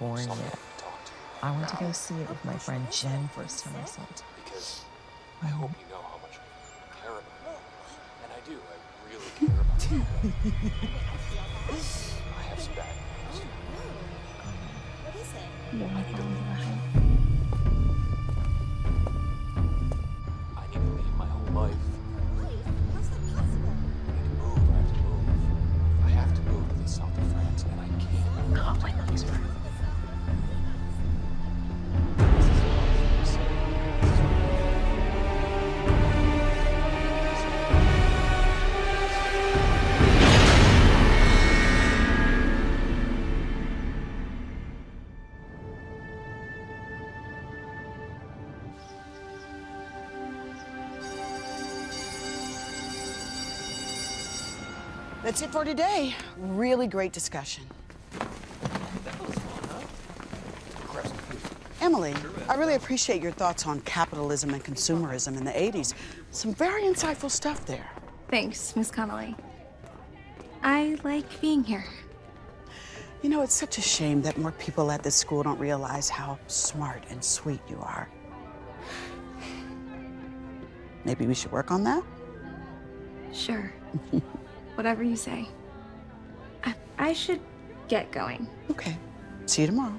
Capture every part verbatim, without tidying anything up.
born yet. I went to go see it with my friend Jen first time I saw it. Because I hope you know how much I care about you. And I do, I really care about you. I have some bad news. What is it? You I need to leave. I need to leave my whole life. Wait, how's that possible? I need to move. I have to move. I have to move to the south of France, and I can't. Oh, my God. This is life. This is- That's it for today. Really great discussion. Emily, I really appreciate your thoughts on capitalism and consumerism in the eighties. Some very insightful stuff there. Thanks, Miss Connolly. I like being here. You know, it's such a shame that more people at this school don't realize how smart and sweet you are. Maybe we should work on that? Sure. Whatever you say. I, I should get going. Okay. See you tomorrow.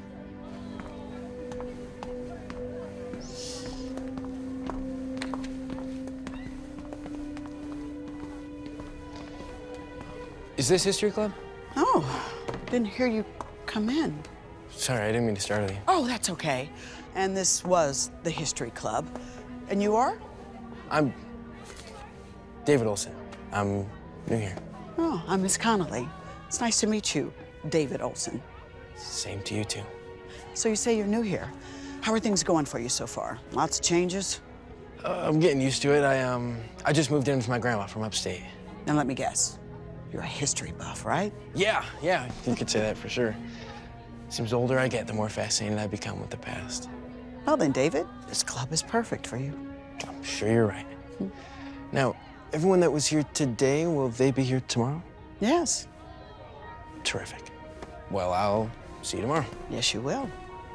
Is this history club? Oh, didn't hear you come in. Sorry, I didn't mean to startle you. Oh, that's okay. And this was the history club. And you are? I'm David Olson. I'm new here. Oh, I'm Miss Connolly. It's nice to meet you, David Olson. Same to you, too. So you say you're new here. How are things going for you so far? Lots of changes? Uh, I'm getting used to it. I, um, I just moved in with my grandma from upstate. Now let me guess. You're a history buff, right? Yeah, yeah, you could say that for sure. Seems the older I get, the more fascinated I become with the past. Well then, David, this club is perfect for you. I'm sure you're right. Now, everyone that was here today, will they be here tomorrow? Yes. Terrific. Well, I'll see you tomorrow. Yes, you will.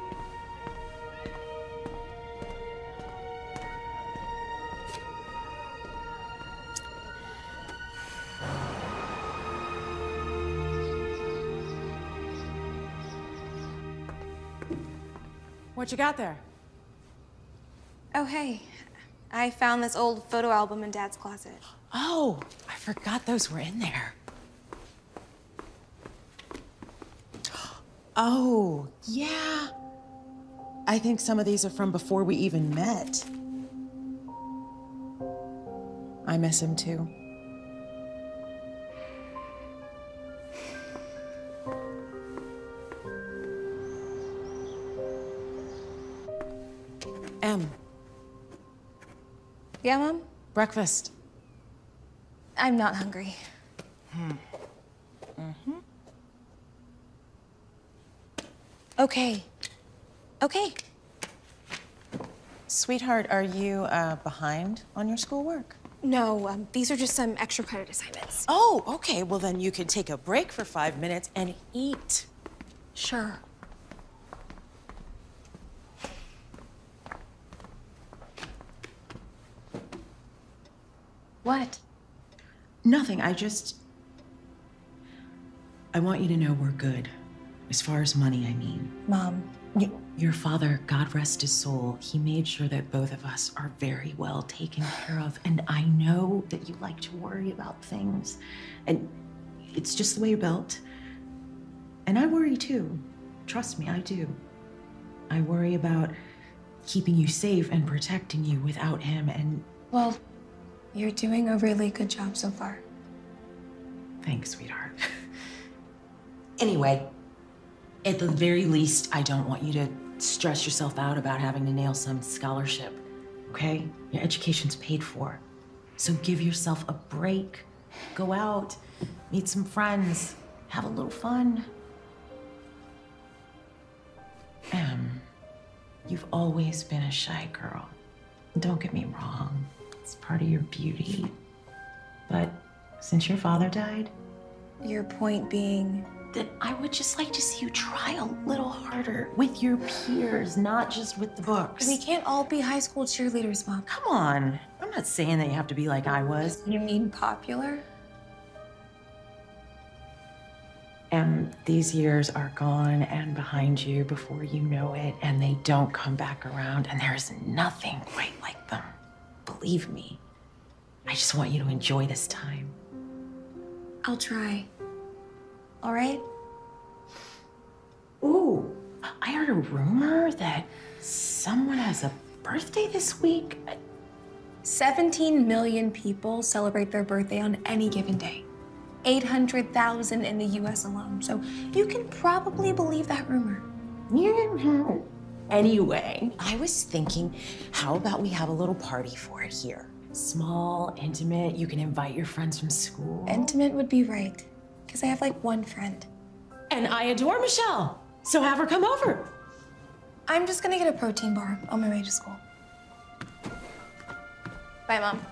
What you got there? Oh, hey. I found this old photo album in Dad's closet. Oh, I forgot those were in there. Oh, yeah. I think some of these are from before we even met. I miss him too. Em, Yeah, Mom? breakfast. I'm not hungry. Hmm. Mm-hmm. Okay. Okay. Sweetheart, are you uh, behind on your schoolwork? No, um, these are just some extra credit assignments. Oh, okay. Well, then you could take a break for five minutes and eat. Sure. What? Nothing. I just... I want you to know we're good. As far as money, I mean. Mom, Y- Your father, God rest his soul, he made sure that both of us are very well taken care of. And I know that you like to worry about things. And it's just the way you're built. And I worry too. Trust me, I do. I worry about keeping you safe and protecting you without him. And well, you're doing a really good job so far. thanks, sweetheart. Anyway, at the very least, I don't want you to stress yourself out about having to nail some scholarship, okay? Your education's paid for. So give yourself a break. Go out, meet some friends, have a little fun. Em, you've always been a shy girl. Don't get me wrong, it's part of your beauty. But since your father died, Your point being, that I would just like to see you try a little harder with your peers, not just with the books. We can't all be high school cheerleaders, Mom. Come on. I'm not saying that you have to be like I was. You mean popular? And these years are gone and behind you before you know it, and they don't come back around, and there's nothing quite like them. Believe me. I just want you to enjoy this time. I'll try. All right? Ooh, I heard a rumor that someone has a birthday this week. seventeen million people celebrate their birthday on any given day. eight hundred thousand in the U S alone. So you can probably believe that rumor. Anyway, I was thinking, how about we have a little party for it here? Small, intimate, you can invite your friends from school. Intimate would be right, because I have like one friend. And I adore Michelle, so have her come over. I'm just gonna get a protein bar on my way to school. Bye, Mom.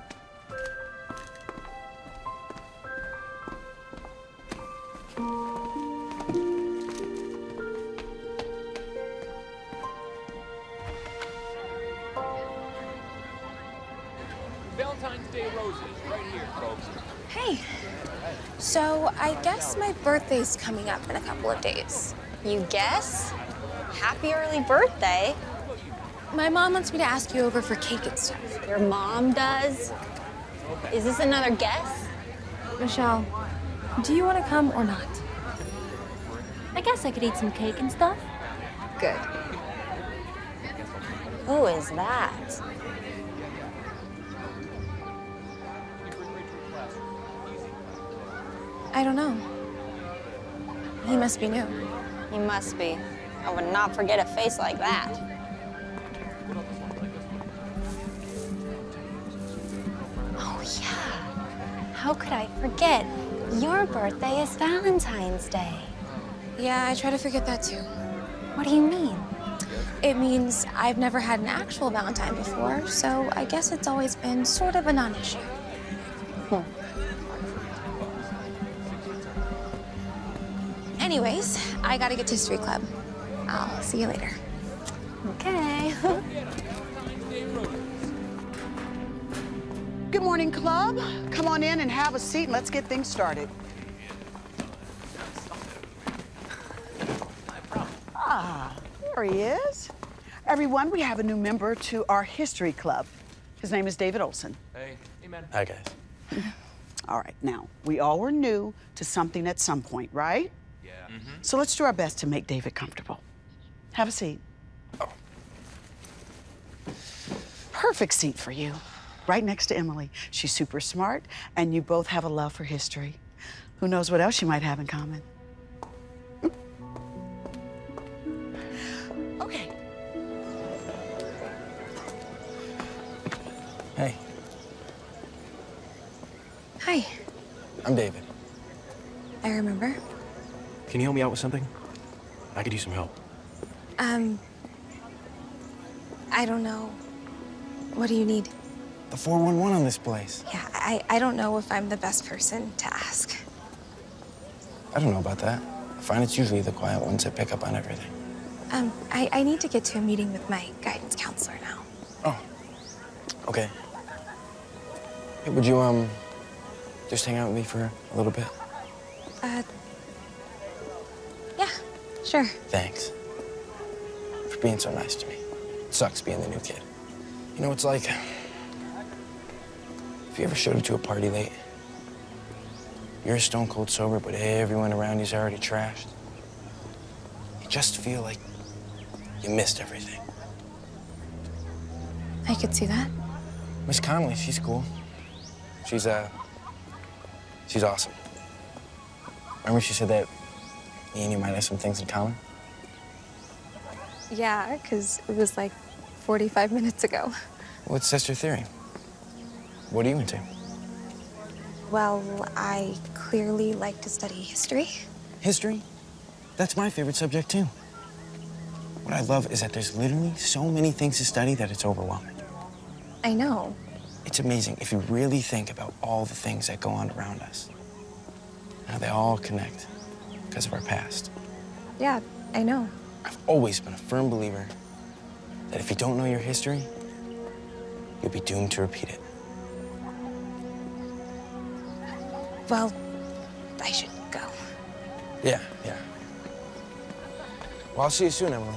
Valentine's Day roses, right here, folks. Hey. So I guess my birthday's coming up in a couple of days. You guess? Happy early birthday. My mom wants me to ask you over for cake and stuff. Your mom does? Is this another guess? Michelle, do you want to come or not? I guess I could eat some cake and stuff. Good. Who is that? I don't know. He must be new. He must be. I would not forget a face like that. Oh, yeah. How could I forget? Your birthday is Valentine's Day. Yeah, I try to forget that too. What do you mean? It means I've never had an actual Valentine before, so I guess it's always been sort of a non-issue. Hmm. Anyways, I gotta get to History Club. I'll see you later. Okay. Good morning, club. Come on in and have a seat and let's get things started. Ah, there he is. Everyone, we have a new member to our history club. His name is David Olson. Hey, hey, man. Hi, guys. All right, now, we all were new to something at some point, right? Yeah. So let's do our best to make David comfortable. Have a seat. Oh. Perfect seat for you, right next to Emily. She's super smart, and you both have a love for history. Who knows what else you might have in common? Okay. Hey, Hi. I'm David. I remember. Can you help me out with something? I could use some help. Um, I don't know. What do you need? The four one one on this place. Yeah, I, I don't know if I'm the best person to ask. I don't know about that. I find it's usually the quiet ones that pick up on everything. Um, I, I need to get to a meeting with my guidance counselor now. Oh, okay. Hey, would you, um, just hang out with me for a little bit? Uh, yeah, sure. Thanks for being so nice to me. It sucks being the new kid. You know, it's like, if you ever showed up to a party late, you're stone cold sober, but everyone around you's already trashed. You just feel like you missed everything. I could see that. Miss Connolly, she's cool. She's, uh, she's awesome. Remember she said that me and you might have some things in common? Yeah, because it was like forty-five minutes ago. What's Sister Theory? What are you into? Well, I clearly like to study history. History? That's my favorite subject, too. What I love is that there's literally so many things to study that it's overwhelming. I know. It's amazing if you really think about all the things that go on around us. How they all connect. because of our past. Yeah, I know. I've always been a firm believer that if you don't know your history, you'll be doomed to repeat it. Well, I should go. Yeah, yeah. Well, I'll see you soon, Emily.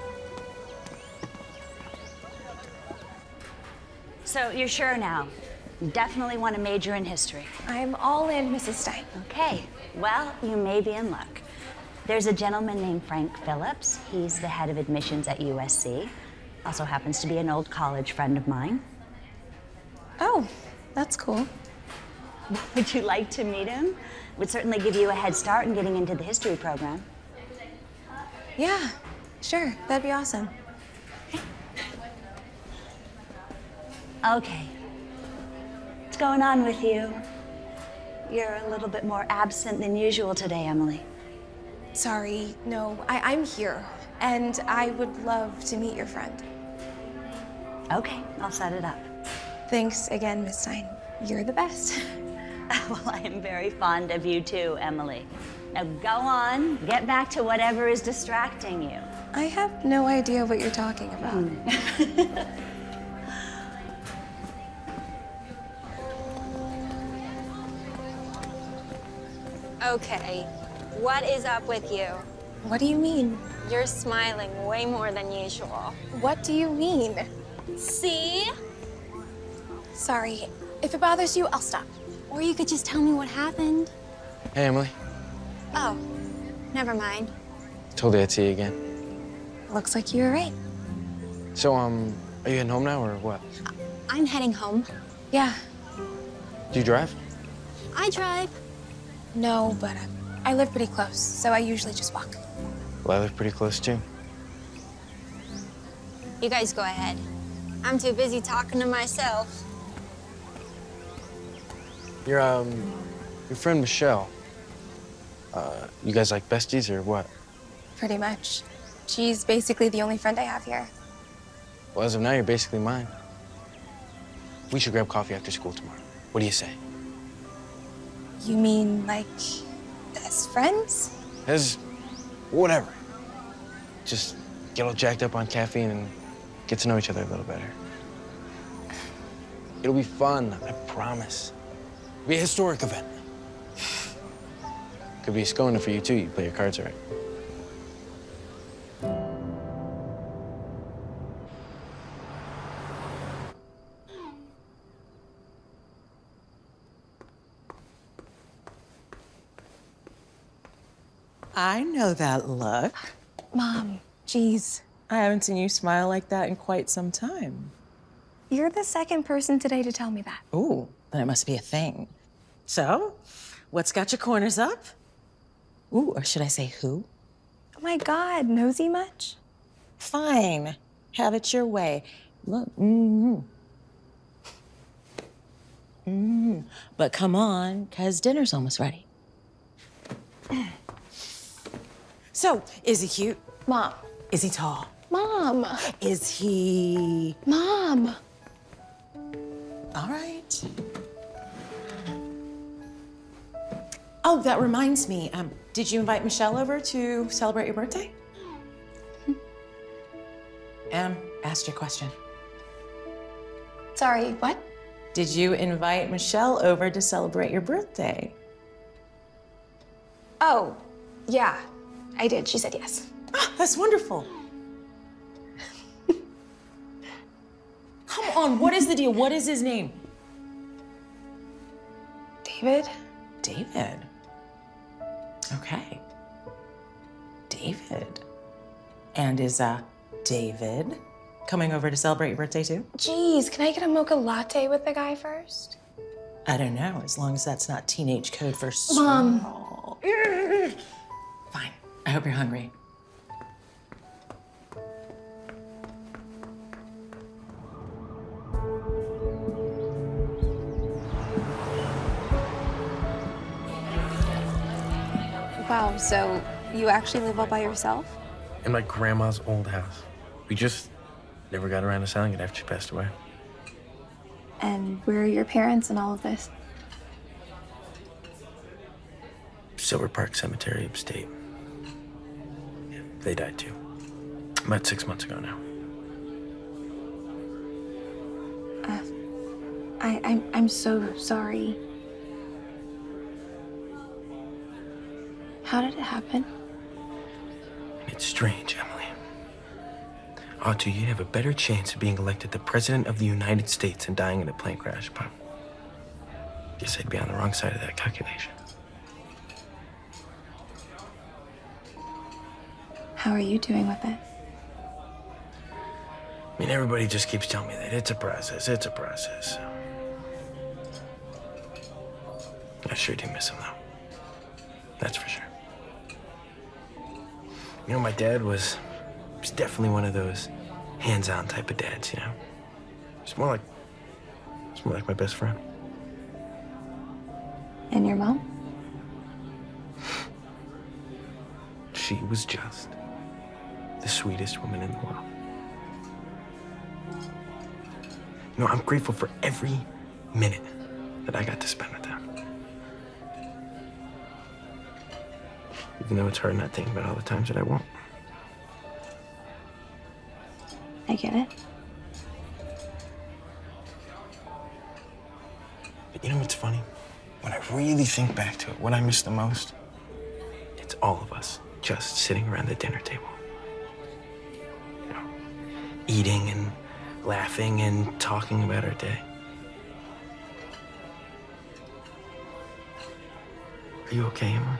So you're sure now? You definitely want to major in history. I'm all in, Missus Stein. Okay, well, you may be in luck. There's a gentleman named Frank Phillips. He's the head of admissions at U S C. Also happens to be an old college friend of mine. Oh, that's cool. Would you like to meet him? Would certainly give you a head start in getting into the history program. Yeah, sure, that'd be awesome. Okay. What's going on with you? You're a little bit more absent than usual today, Emily. Sorry, no, I, I'm here, and I would love to meet your friend. Okay, I'll set it up. Thanks again, Miss Stein. You're the best. Well, I am very fond of you too, Emily. Now go on, get back to whatever is distracting you. I have no idea what you're talking about. Mm. Okay, what is up with you? What do you mean? You're smiling way more than usual. What do you mean? See? Sorry, if it bothers you, I'll stop. Or you could just tell me what happened. Hey, Emily. Oh, never mind. Told you I'd see you again. Looks like you were right. So, um, are you heading home now or what? I'm heading home. Yeah. Do you drive? I drive. No, but uh, I live pretty close, so I usually just walk. Well, I live pretty close too. You guys go ahead. I'm too busy talking to myself. Your, um, your friend Michelle, uh, you guys like besties or what? Pretty much. She's basically the only friend I have here. Well, as of now, you're basically mine. We should grab coffee after school tomorrow. What do you say? You mean, like, as friends? As whatever. Just get all jacked up on caffeine and get to know each other a little better. It'll be fun, I promise. It'll be a historic event. Could be a schoner for you, too. You play your cards right. I know that look. Mom, geez. I haven't seen you smile like that in quite some time. You're the second person today to tell me that. Ooh, then it must be a thing. So, what's got your corners up? Ooh, or should I say who? Oh my God, nosy much? Fine, have it your way. Look, mm-hmm. Mm-hmm. But come on, cause dinner's almost ready. So, is he cute? Mom. Is he tall? Mom. Is he... Mom. All right. Oh, that reminds me. Um, did you invite Michelle over to celebrate your birthday? Em, asked you a question. Sorry, what? Did you invite Michelle over to celebrate your birthday? Oh, yeah, I did. She said yes. Ah, that's wonderful. Come on, what is the deal? What is his name? David. David. Okay. David. And is, uh, David coming over to celebrate your birthday too? Geez, can I get a mocha latte with the guy first? I don't know, as long as that's not teenage code for Mom. small. Fine. I hope you're hungry. Wow, so you actually live all by yourself? In my grandma's old house. We just never got around to selling it after she passed away. And where are your parents in all of this? Silver Park Cemetery, upstate. Yeah, they died too. About six months ago now. Uh, I, I'm, I'm so sorry. How did it happen? It's strange, Emily. Audrey, you'd have a better chance of being elected the President of the United States than dying in a plane crash, but guess I'd be on the wrong side of that calculation. How are you doing with it? I mean, everybody just keeps telling me that it's a process, it's a process. I sure do miss him, though. That's for sure. You know, my dad was, was definitely one of those hands-on type of dads, you know? It's more like, it's more like my best friend. And your mom? She was just the sweetest woman in the world. You know, I'm grateful for every minute that I got to spend with them. Even though it's hard not thinking about all the times that I won't. I get it. But you know what's funny? When I really think back to it, what I miss the most, it's all of us just sitting around the dinner table. You know, eating and laughing and talking about our day. Are you okay, Emma?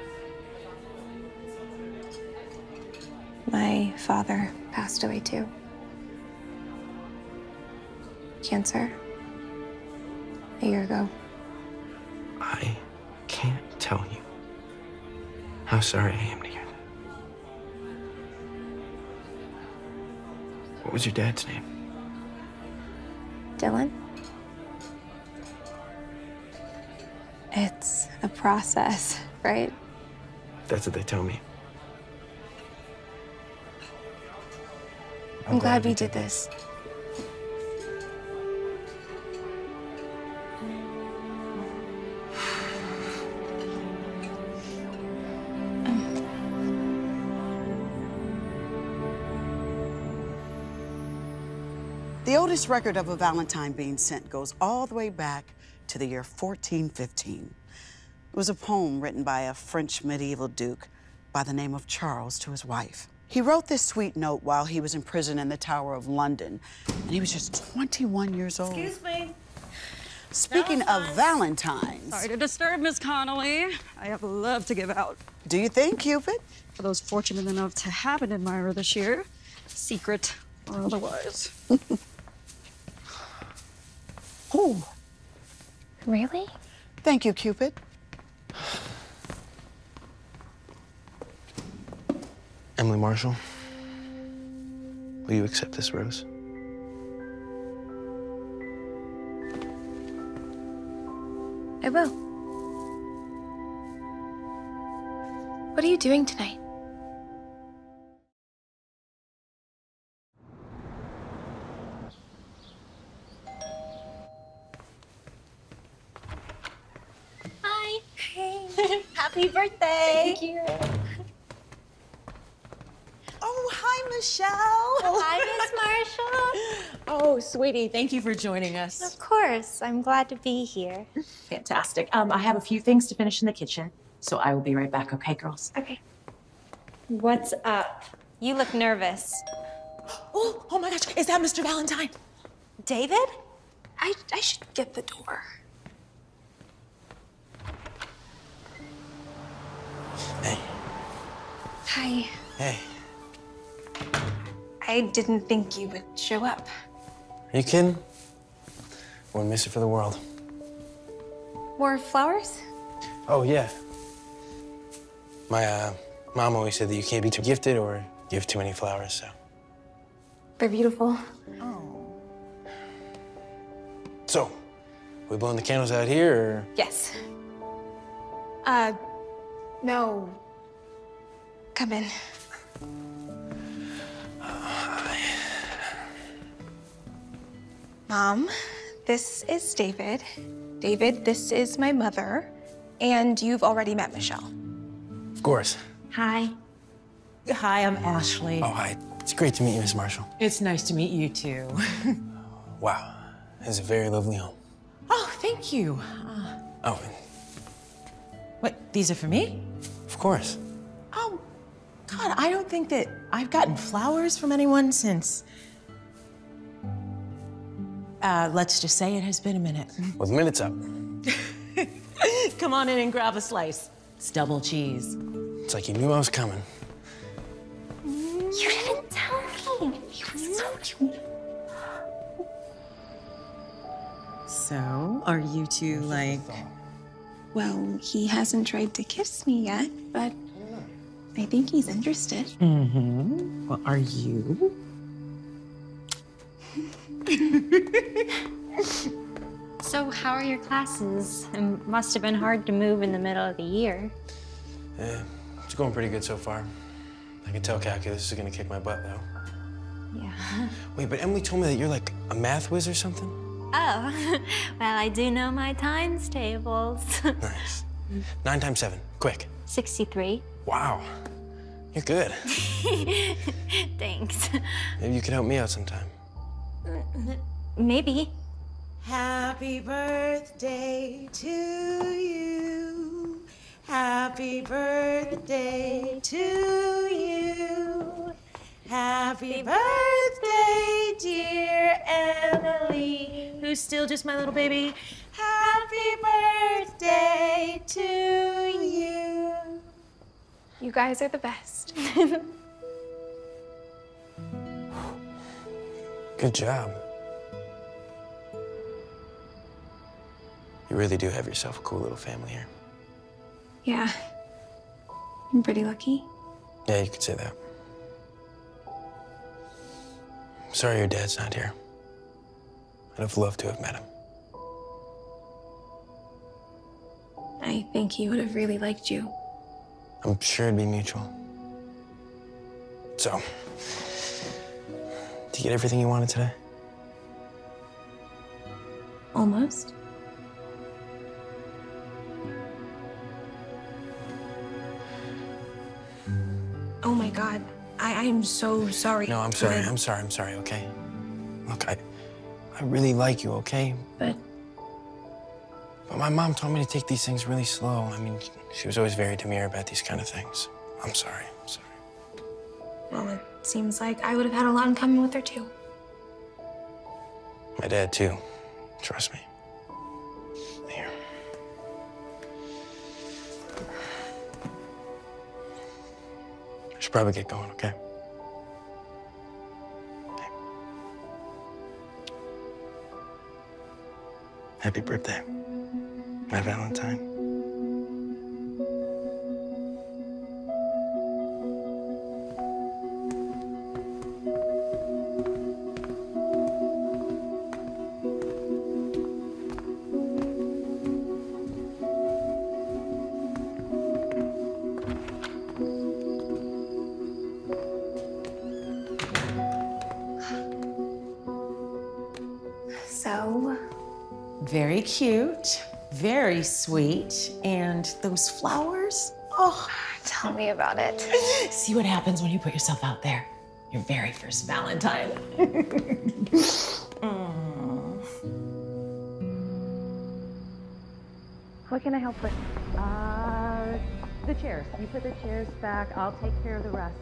My father passed away too. Cancer. A year ago. I can't tell you how sorry I am to hear that. What was your dad's name? Dylan? It's a process, right? That's what they tell me. I'm, I'm glad, glad we did this. The oldest record of a Valentine being sent goes all the way back to the year fourteen fifteen. It was a poem written by a French medieval duke by the name of Charles to his wife. He wrote this sweet note while he was in prison in the Tower of London, and he was just twenty-one years old. Excuse me. Speaking of Valentines... Sorry to disturb, Miss Connolly. I have love to give out. Do you think, Cupid? For those fortunate enough to have an admirer this year, secret or otherwise. Oh. Really? Thank you, Cupid. Emily Marshall, will you accept this rose? I will. What are you doing tonight? Hi. Hey. Happy birthday. Thank you. Oh, hi, Michelle. Hi, Miss Marshall. Oh, sweetie, thank you for joining us. Of course. I'm glad to be here. Fantastic. Um, I have a few things to finish in the kitchen, so I will be right back, okay, girls? Okay. What's up? You look nervous. Oh, oh my gosh, is that Mister Valentine? David? I, I should get the door. Hey. Hi. Hey. I didn't think you would show up. Are you kidding? Wouldn't miss it for the world. More flowers? Oh, yeah. My uh, mom always said that you can't be too gifted or give too many flowers, so. They're beautiful. Oh. So, we blowing the candles out here, or? Yes. Uh, no. Come in. Mom, this is David. David, this is my mother. And you've already met Michelle. Of course. Hi. Hi, I'm Ashley. Oh, hi. It's great to meet you, Miss Marshall. It's nice to meet you, too. Wow. It's a very lovely home. Oh, thank you. Uh, Oh, what, these are for me? of course. Oh, God, I don't think that I've gotten flowers from anyone since... Uh, let's just say it has been a minute. Well, the minute's up. Come on in and grab a slice. It's double cheese. It's like you knew I was coming. You didn't tell me. He was so cute. So, are you two like... Well, he hasn't tried to kiss me yet, but I think he's interested. Mm-hmm. Well, are you? So, how are your classes? It must have been hard to move in the middle of the year. Yeah, it's going pretty good so far. I can tell calculus is gonna kick my butt, though. Yeah. Wait, but Emily told me that you're like a math whiz or something? Oh, well, I do know my times tables. Nice. Nine times seven, quick. sixty-three. Wow, you're good. Thanks. Maybe you could help me out sometime. Maybe. Happy birthday to you. Happy birthday to you. Happy birthday, dear Emily, who's still just my little baby. Happy birthday to you. You guys are the best. Good job. You really do have yourself a cool little family here. Yeah. I'm pretty lucky. Yeah, you could say that. I'm sorry your dad's not here. I'd have loved to have met him. I think he would have really liked you. I'm sure it'd be mutual. So, did you get everything you wanted today? Almost. Oh my God. I am so sorry. No, I'm sorry. But- I'm sorry. I'm sorry, okay? Look, I I really like you, okay? But But my mom told me to take these things really slow. I mean, she was always very demure about these kind of things. I'm sorry. I'm sorry. well, it seems like I would have had a lot in common with her too. My dad, too. Trust me. Here. I should probably get going, okay? Okay. Happy birthday, my Valentine. So, Very cute, very sweet, and those flowers, oh. tell me about it. See what happens when you put yourself out there. Your very first Valentine. Mm. What can I help with? Uh, the chairs. You put the chairs back. I'll take care of the rest.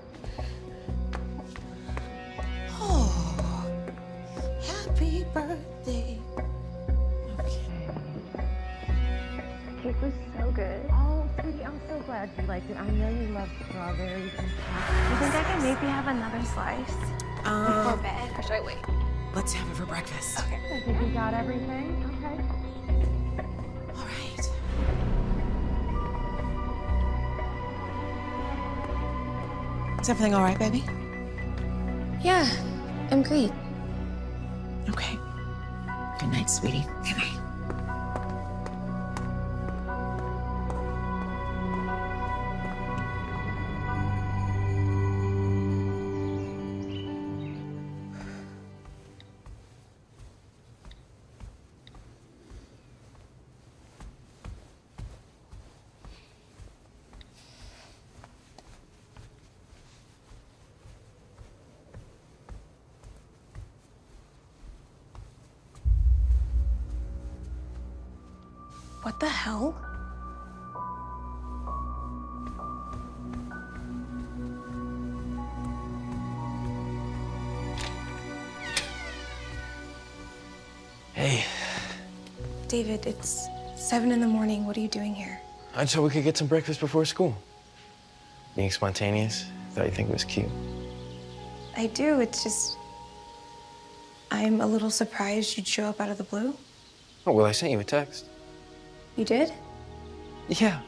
Oh, happy birthday. Okay. The cake was so good. Oh, sweetie, I'm so glad you liked it. I know you love strawberries and chocolate. You think I can maybe have another slice before Um, bed, or should I wait? let's have it for breakfast. Okay. I think we got everything. Okay. All right. Is everything all right, baby? Yeah, I'm great. Okay. Good night, sweetie. Good night. What the hell? Hey. David, it's seven in the morning. What are you doing here? I just thought we could get some breakfast before school. Being spontaneous, thought you'd think it was cute. I do. It's just I'm a little surprised you'd show up out of the blue. Oh, well, I sent you a text. You did? Yeah.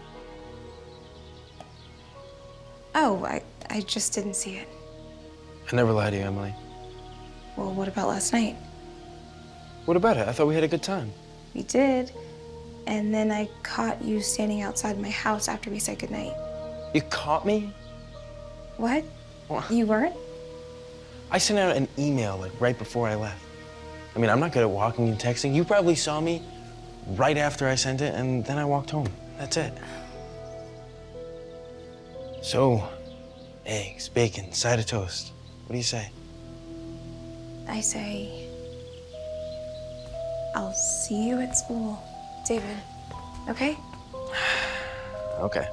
Oh, I, I just didn't see it. I never lied to you, Emily. Well, what about last night? What about it? I thought we had a good time. We did. And then I caught you standing outside my house after we said goodnight. You caught me? What? What? You weren't? I sent out an email like right before I left. I mean, I'm not good at walking and texting. You probably saw me right after I sent it, and then I walked home. That's it. So, eggs, bacon, side of toast. What do you say? I say, I'll see you at school, David. Okay? Okay.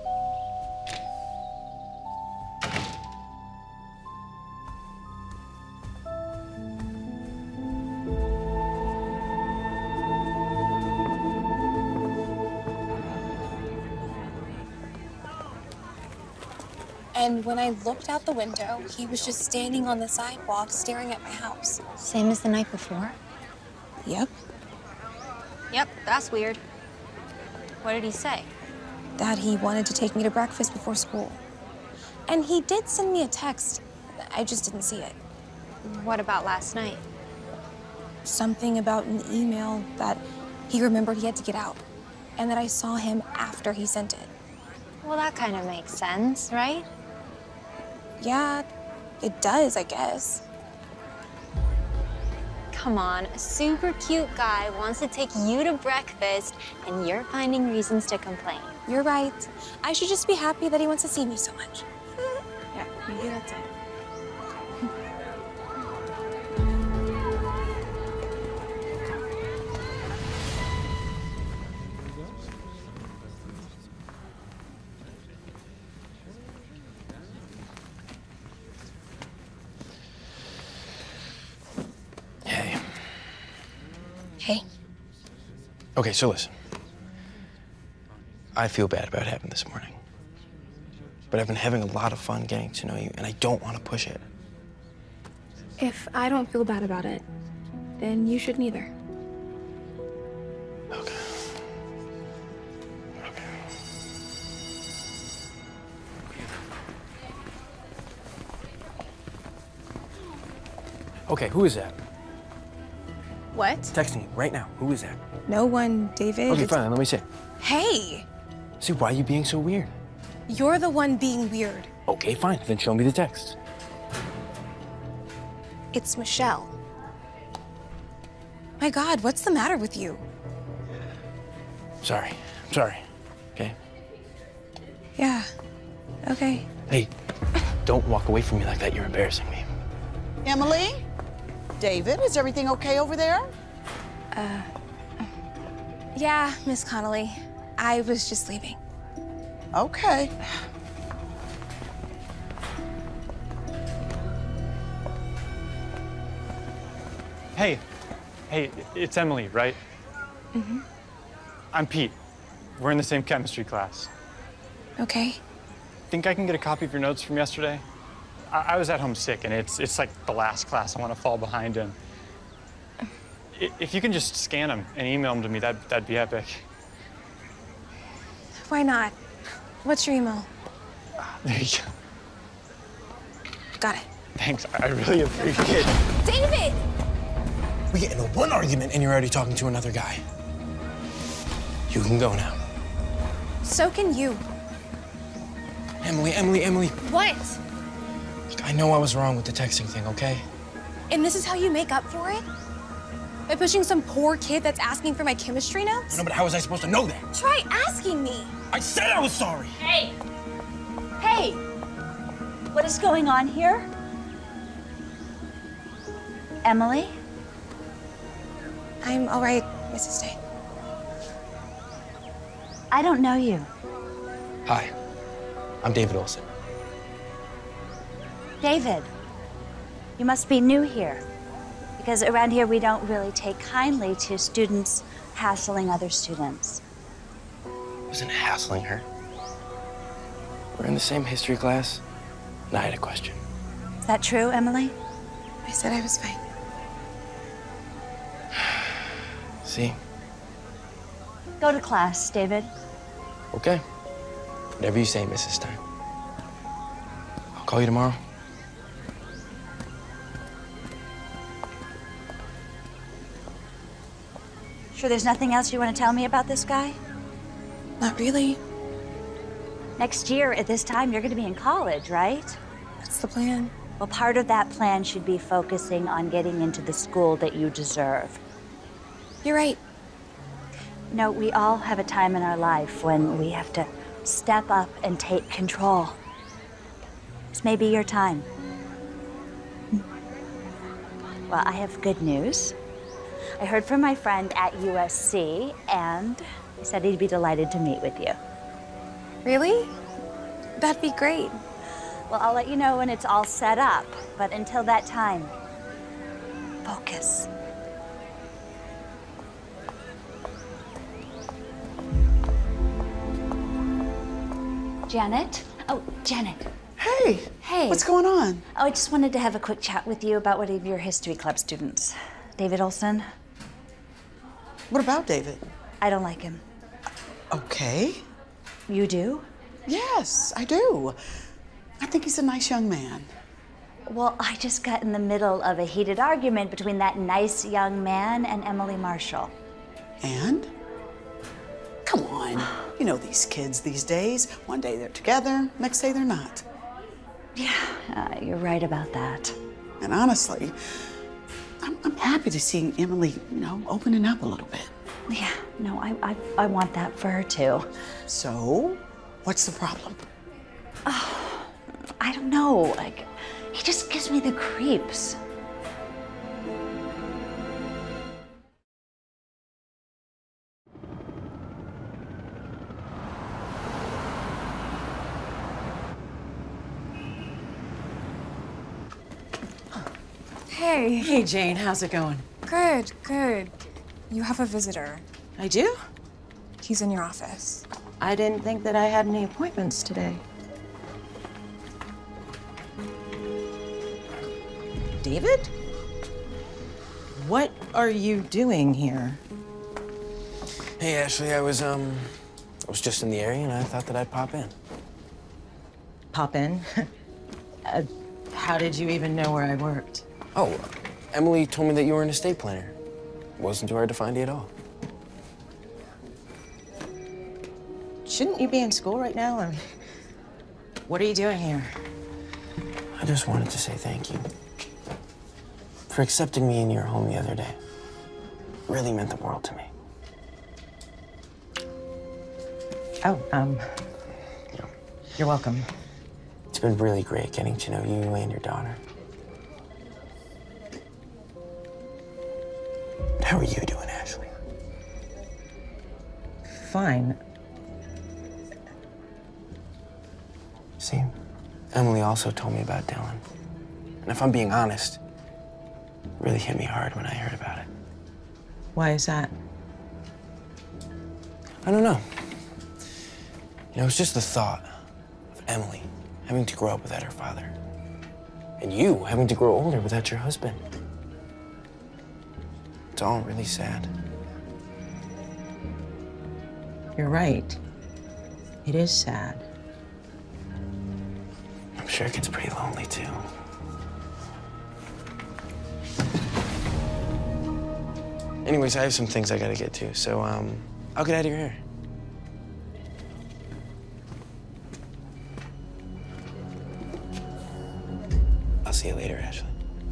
And when I looked out the window, he was just standing on the sidewalk staring at my house. Same as the night before? Yep. Yep, that's weird. What did he say? That he wanted to take me to breakfast before school. And he did send me a text. I just didn't see it. What about last night? Something about an email that he remembered he had to get out. And that I saw him after he sent it. Well, that kind of makes sense, right? Yeah, it does, I guess. Come on, a super cute guy wants to take you to breakfast, and you're finding reasons to complain. You're right. I should just be happy that he wants to see me so much. Yeah, maybe that's it. Hey. Hey. Okay, so listen. I feel bad about having this morning. But I've been having a lot of fun getting to know you, and I don't want to push it. If I don't feel bad about it, then you shouldn't either. Okay. Okay. Okay, who is that? What? Texting you right now. Who is that? No one, David. Okay, It's- fine, let me see. Hey! See, why are you being so weird? You're the one being weird. Okay, fine, then show me the text. It's Michelle. My God, what's the matter with you? Sorry, I'm sorry, okay? Yeah, okay. Hey, don't walk away from me like that, you're embarrassing me. Emily? David, is everything okay over there? Uh, yeah, Miss Connolly. I was just leaving. Okay. Hey, hey, it's Emily, right? Mm-hmm. I'm Pete. We're in the same chemistry class. Okay. Think I can get a copy of your notes from yesterday? I, I was at home sick, and it's it's like the last class I want to fall behind in. I, if you can just scan them and email them to me, that that'd be epic. Why not? What's your email? There you go. Got it. Thanks. I really appreciate it. David! We get into one argument and you're already talking to another guy. You can go now. So can you. Emily, Emily, Emily. What? Look, I know I was wrong with the texting thing, okay? And this is how you make up for it? By pushing some poor kid that's asking for my chemistry notes? No, but how was I supposed to know that? Try asking me. I said I was sorry. Hey! Hey! What is going on here? Emily? I'm all right, Missus Day. I don't know you. Hi, I'm David Olson. David, you must be new here. Because around here, we don't really take kindly to students hassling other students. I wasn't hassling her. We're in the same history class, and I had a question. Is that true, Emily? I said I was fine. See? Go to class, David. Okay. Whatever you say, Missus Stein. I'll call you tomorrow. Sure there's nothing else you want to tell me about this guy? Not really. Next year, at this time, you're going to be in college, right? That's the plan. Well, part of that plan should be focusing on getting into the school that you deserve. You're right. You know, we all have a time in our life when we have to step up and take control. This may be your time. Well, I have good news. I heard from my friend at U S C, and he said he'd be delighted to meet with you. Really? That'd be great. Well, I'll let you know when it's all set up, but until that time, focus. Janet? Oh, Janet. Hey. Hey. What's going on? Oh, I just wanted to have a quick chat with you about one of your history club students, David Olson. What about David? I don't like him. Okay. You do? Yes, I do. I think he's a nice young man. Well, I just got in the middle of a heated argument between that nice young man and Emily Marshall. And? Come on. You know these kids these days. One day they're together, next day they're not. Yeah, uh, you're right about that. And honestly, I'm, I'm happy to see Emily, you know, opening up a little bit. Yeah, no, I, I, I want that for her too. So, what's the problem? Oh, I don't know. Like, he just gives me the creeps. Hey. Hey, Jane, how's it going? Good, good. You have a visitor. I do? He's in your office. I didn't think that I had any appointments today. David? What are you doing here? Hey, Ashley, I was, um, I was just in the area and I thought that I'd pop in. Pop in? uh, how did you even know where I worked? Oh, Emily told me that you were an estate planner. It wasn't too hard to find you at all. Shouldn't you be in school right now? I mean, what are you doing here? I just wanted to say thank you for accepting me in your home the other day. It really meant the world to me. Oh, um, Yeah. you're welcome. It's been really great getting to know you and your daughter. How are you doing, Ashley? Fine. See, Emily also told me about Dylan. And if I'm being honest, it really hit me hard when I heard about it. Why is that? I don't know. You know, it's just the thought of Emily having to grow up without her father. And you having to grow older without your husband. It's all really sad. You're right. It is sad. I'm sure it gets pretty lonely, too. Anyways, I have some things I gotta get to, so, um, I'll get out of your hair. I'll see you later, Ashley.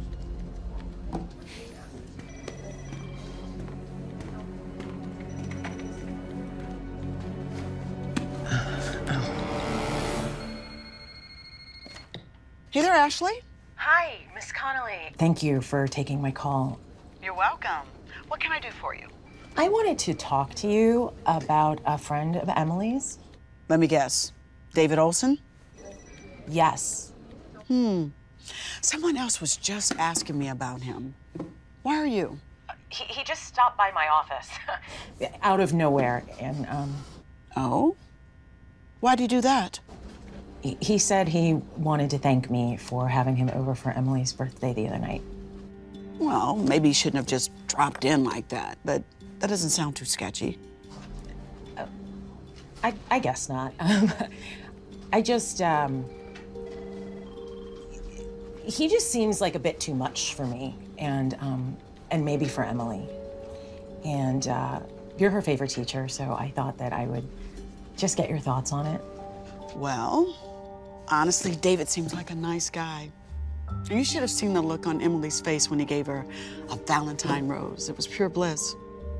Hey there, Ashley. Hi, Miss Connolly. Thank you for taking my call. You're welcome. What can I do for you? I wanted to talk to you about a friend of Emily's. Let me guess. David Olson? Yes. Hmm. Someone else was just asking me about him. Why are you? He, he just stopped by my office. Out of nowhere, and, um... Oh? Why'd he do that? He, he said he wanted to thank me for having him over for Emily's birthday the other night. Well, maybe he shouldn't have just dropped in like that, but that doesn't sound too sketchy. Uh, I, I guess not. Um, I just, um... He just seems like a bit too much for me, and, um, and maybe for Emily. And, uh, you're her favorite teacher, so I thought that I would just get your thoughts on it. Well, honestly, David seems like a nice guy. And you should have seen the look on Emily's face when he gave her a Valentine rose. It was pure bliss.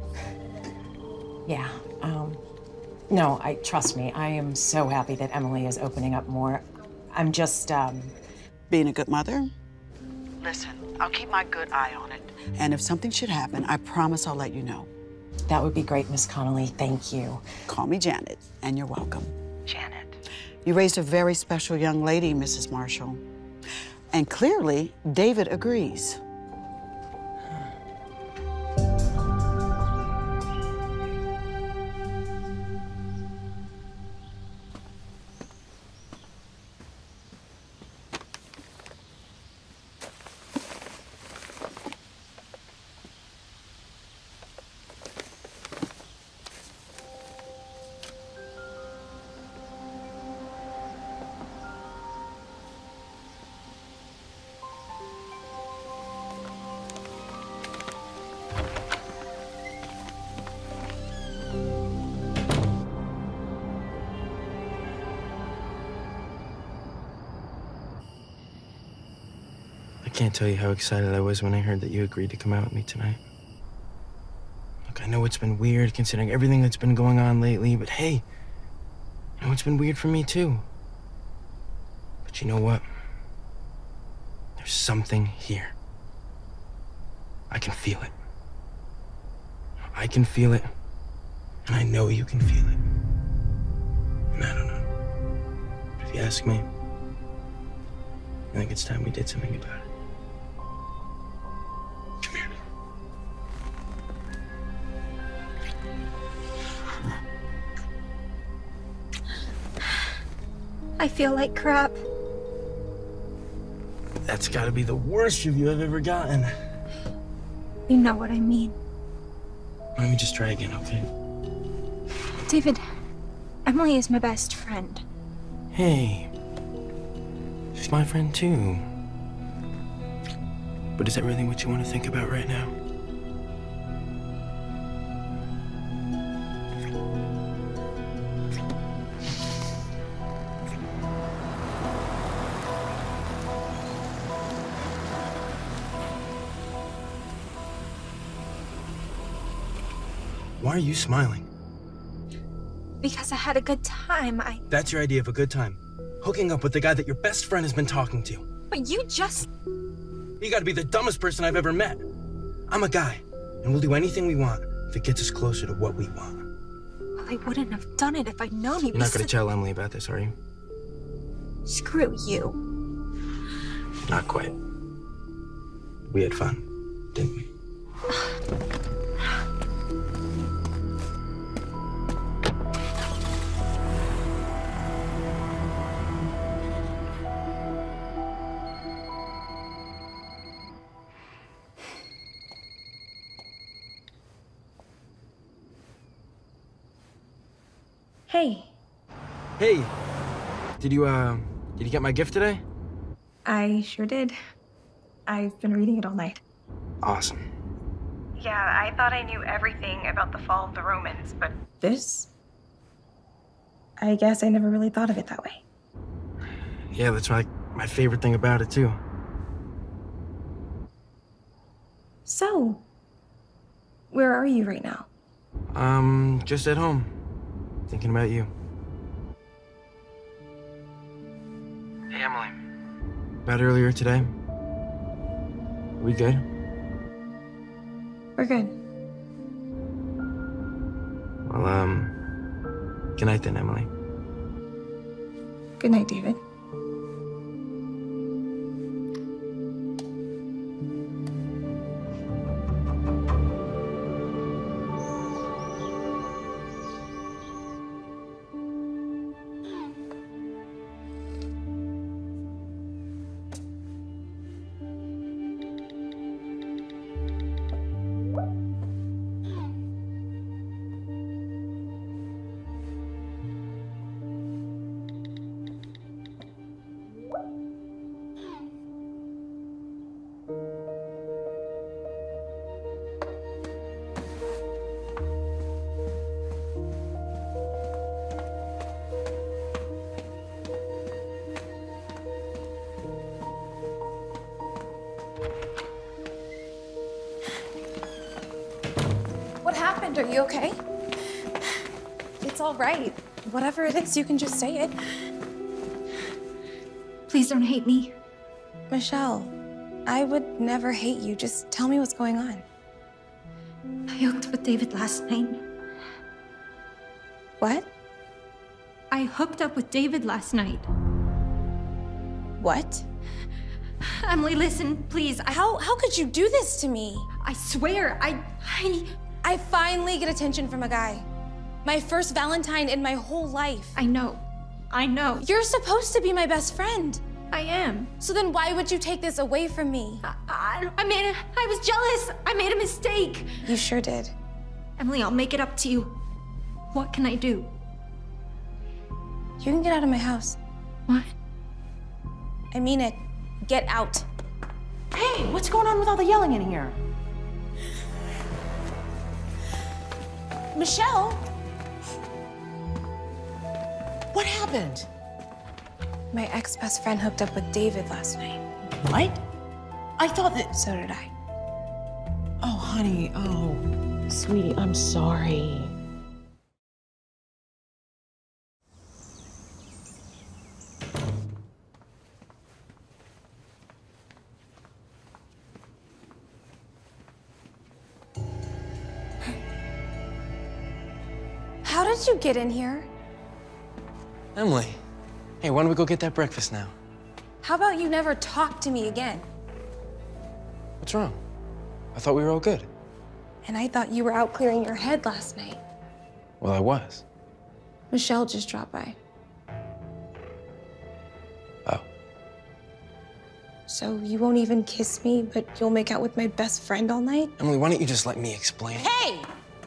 Yeah, um, no, I, trust me, I am so happy that Emily is opening up more. I'm just, um... Being a good mother? Listen, I'll keep my good eye on it. And if something should happen, I promise I'll let you know. That would be great, Miss Connolly. Thank you. Call me Janet, and you're welcome. Janet. You raised a very special young lady, Missus Marshall. And clearly, David agrees. I can't tell you how excited I was when I heard that you agreed to come out with me tonight. Look, I know it's been weird considering everything that's been going on lately, but hey, you know it's been weird for me too. But you know what? There's something here. I can feel it. I can feel it, and I know you can feel it. And I don't know. But if you ask me, I think it's time we did something about it. Come here. I feel like crap. That's gotta be the worst review I've ever gotten. You know what I mean. Let me just try again, okay? David, Emily is my best friend. Hey. She's my friend too. But is that really what you want to think about right now? Why are you smiling? Because I had a good time. I... That's your idea of a good time. Hooking up with the guy that your best friend has been talking to. But you just... You gotta be the dumbest person I've ever met. I'm a guy, and we'll do anything we want if it gets us closer to what we want. Well, I wouldn't have done it if I'd known you'd You're not gonna tell Emily about this, are you? Screw you. Not quite. We had fun, didn't we? Hey. Hey, did you, uh, did you get my gift today? I sure did. I've been reading it all night. Awesome. Yeah, I thought I knew everything about the fall of the Romans, but this? I guess I never really thought of it that way. Yeah, that's like my favorite thing about it, too. So, where are you right now? Um, just at home. Thinking about you. Hey, Emily. About earlier today? We good? We're good. Well, um, good night then, Emily. Good night, David. What happened? Are you okay? It's all right. Whatever it is, you can just say it. Please don't hate me. Michelle, I would never hate you. Just tell me what's going on. I hooked with David last night. What? I hooked up with David last night. What? Emily, listen, please. I, How how could you do this to me? I swear, I, I, I finally get attention from a guy. My first Valentine in my whole life. I know. I know. You're supposed to be my best friend. I am. So then why would you take this away from me? I, I, I made a, I was jealous. I made a mistake. You sure did. Emily, I'll make it up to you. What can I do? You can get out of my house. What? I mean it. Get out. Hey, what's going on with all the yelling in here? Michelle? What happened? My ex-best friend hooked up with David last night. What? I thought that... So did I. Oh, honey, oh. Sweetie, I'm sorry. How did you get in here? Emily, hey, why don't we go get that breakfast now? How about you never talk to me again? What's wrong? I thought we were all good. And I thought you were out clearing your head last night. Well, I was. Michelle just dropped by. Oh. So you won't even kiss me, but you'll make out with my best friend all night? Emily, why don't you just let me explain? Hey!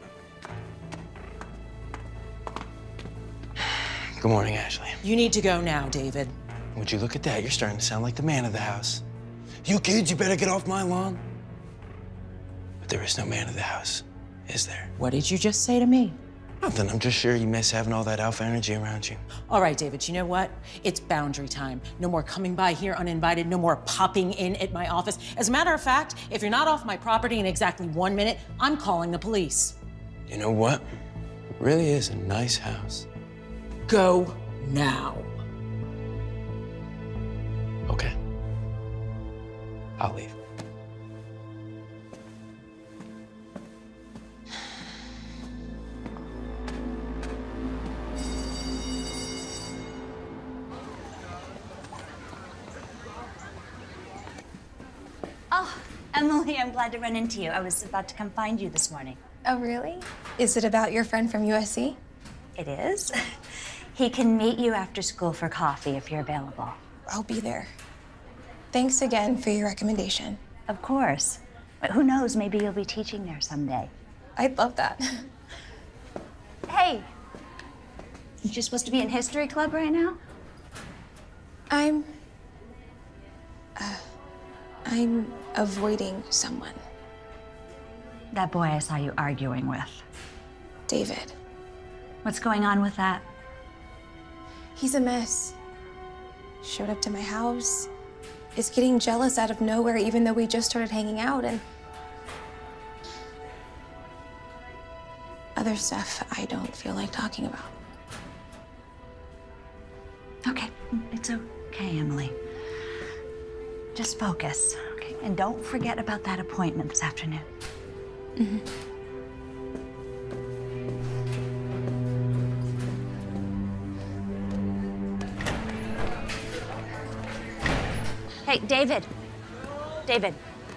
Good morning, Ashley. You need to go now, David. Would you look at that? You're starting to sound like the man of the house. You kids, you better get off my lawn. But there is no man of the house, is there? What did you just say to me? Nothing. I'm just sure you miss having all that alpha energy around you. All right, David, you know what? It's boundary time. No more coming by here uninvited, no more popping in at my office. As a matter of fact, if you're not off my property in exactly one minute, I'm calling the police. You know what? It really is a nice house. Go now. Okay. I'll leave. Oh, Emily, I'm glad to run into you. I was about to come find you this morning. Oh, really? Is it about your friend from U S C? It is. He can meet you after school for coffee if you're available. I'll be there. Thanks again for your recommendation. Of course. But who knows, maybe you'll be teaching there someday. I'd love that. Hey, aren't you supposed to be in history club right now? I'm... Uh, I'm avoiding someone. That boy I saw you arguing with. David. What's going on with that? He's a mess. Showed up to my house. Is getting jealous out of nowhere even though we just started hanging out, and other stuff I don't feel like talking about. Okay, it's okay, Emily. Just focus, okay? And don't forget about that appointment this afternoon. Mm-hmm. Hey, David. David.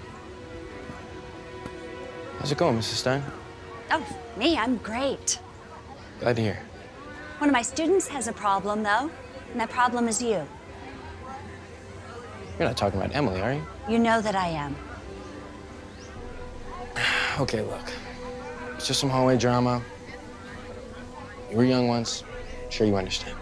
How's it going, Missus Stein? Oh, me, I'm great. Glad to hear. One of my students has a problem, though, and that problem is you. You're not talking about Emily, are you? You know that I am. Okay, look. It's just some hallway drama. You were young once. Sure you understand.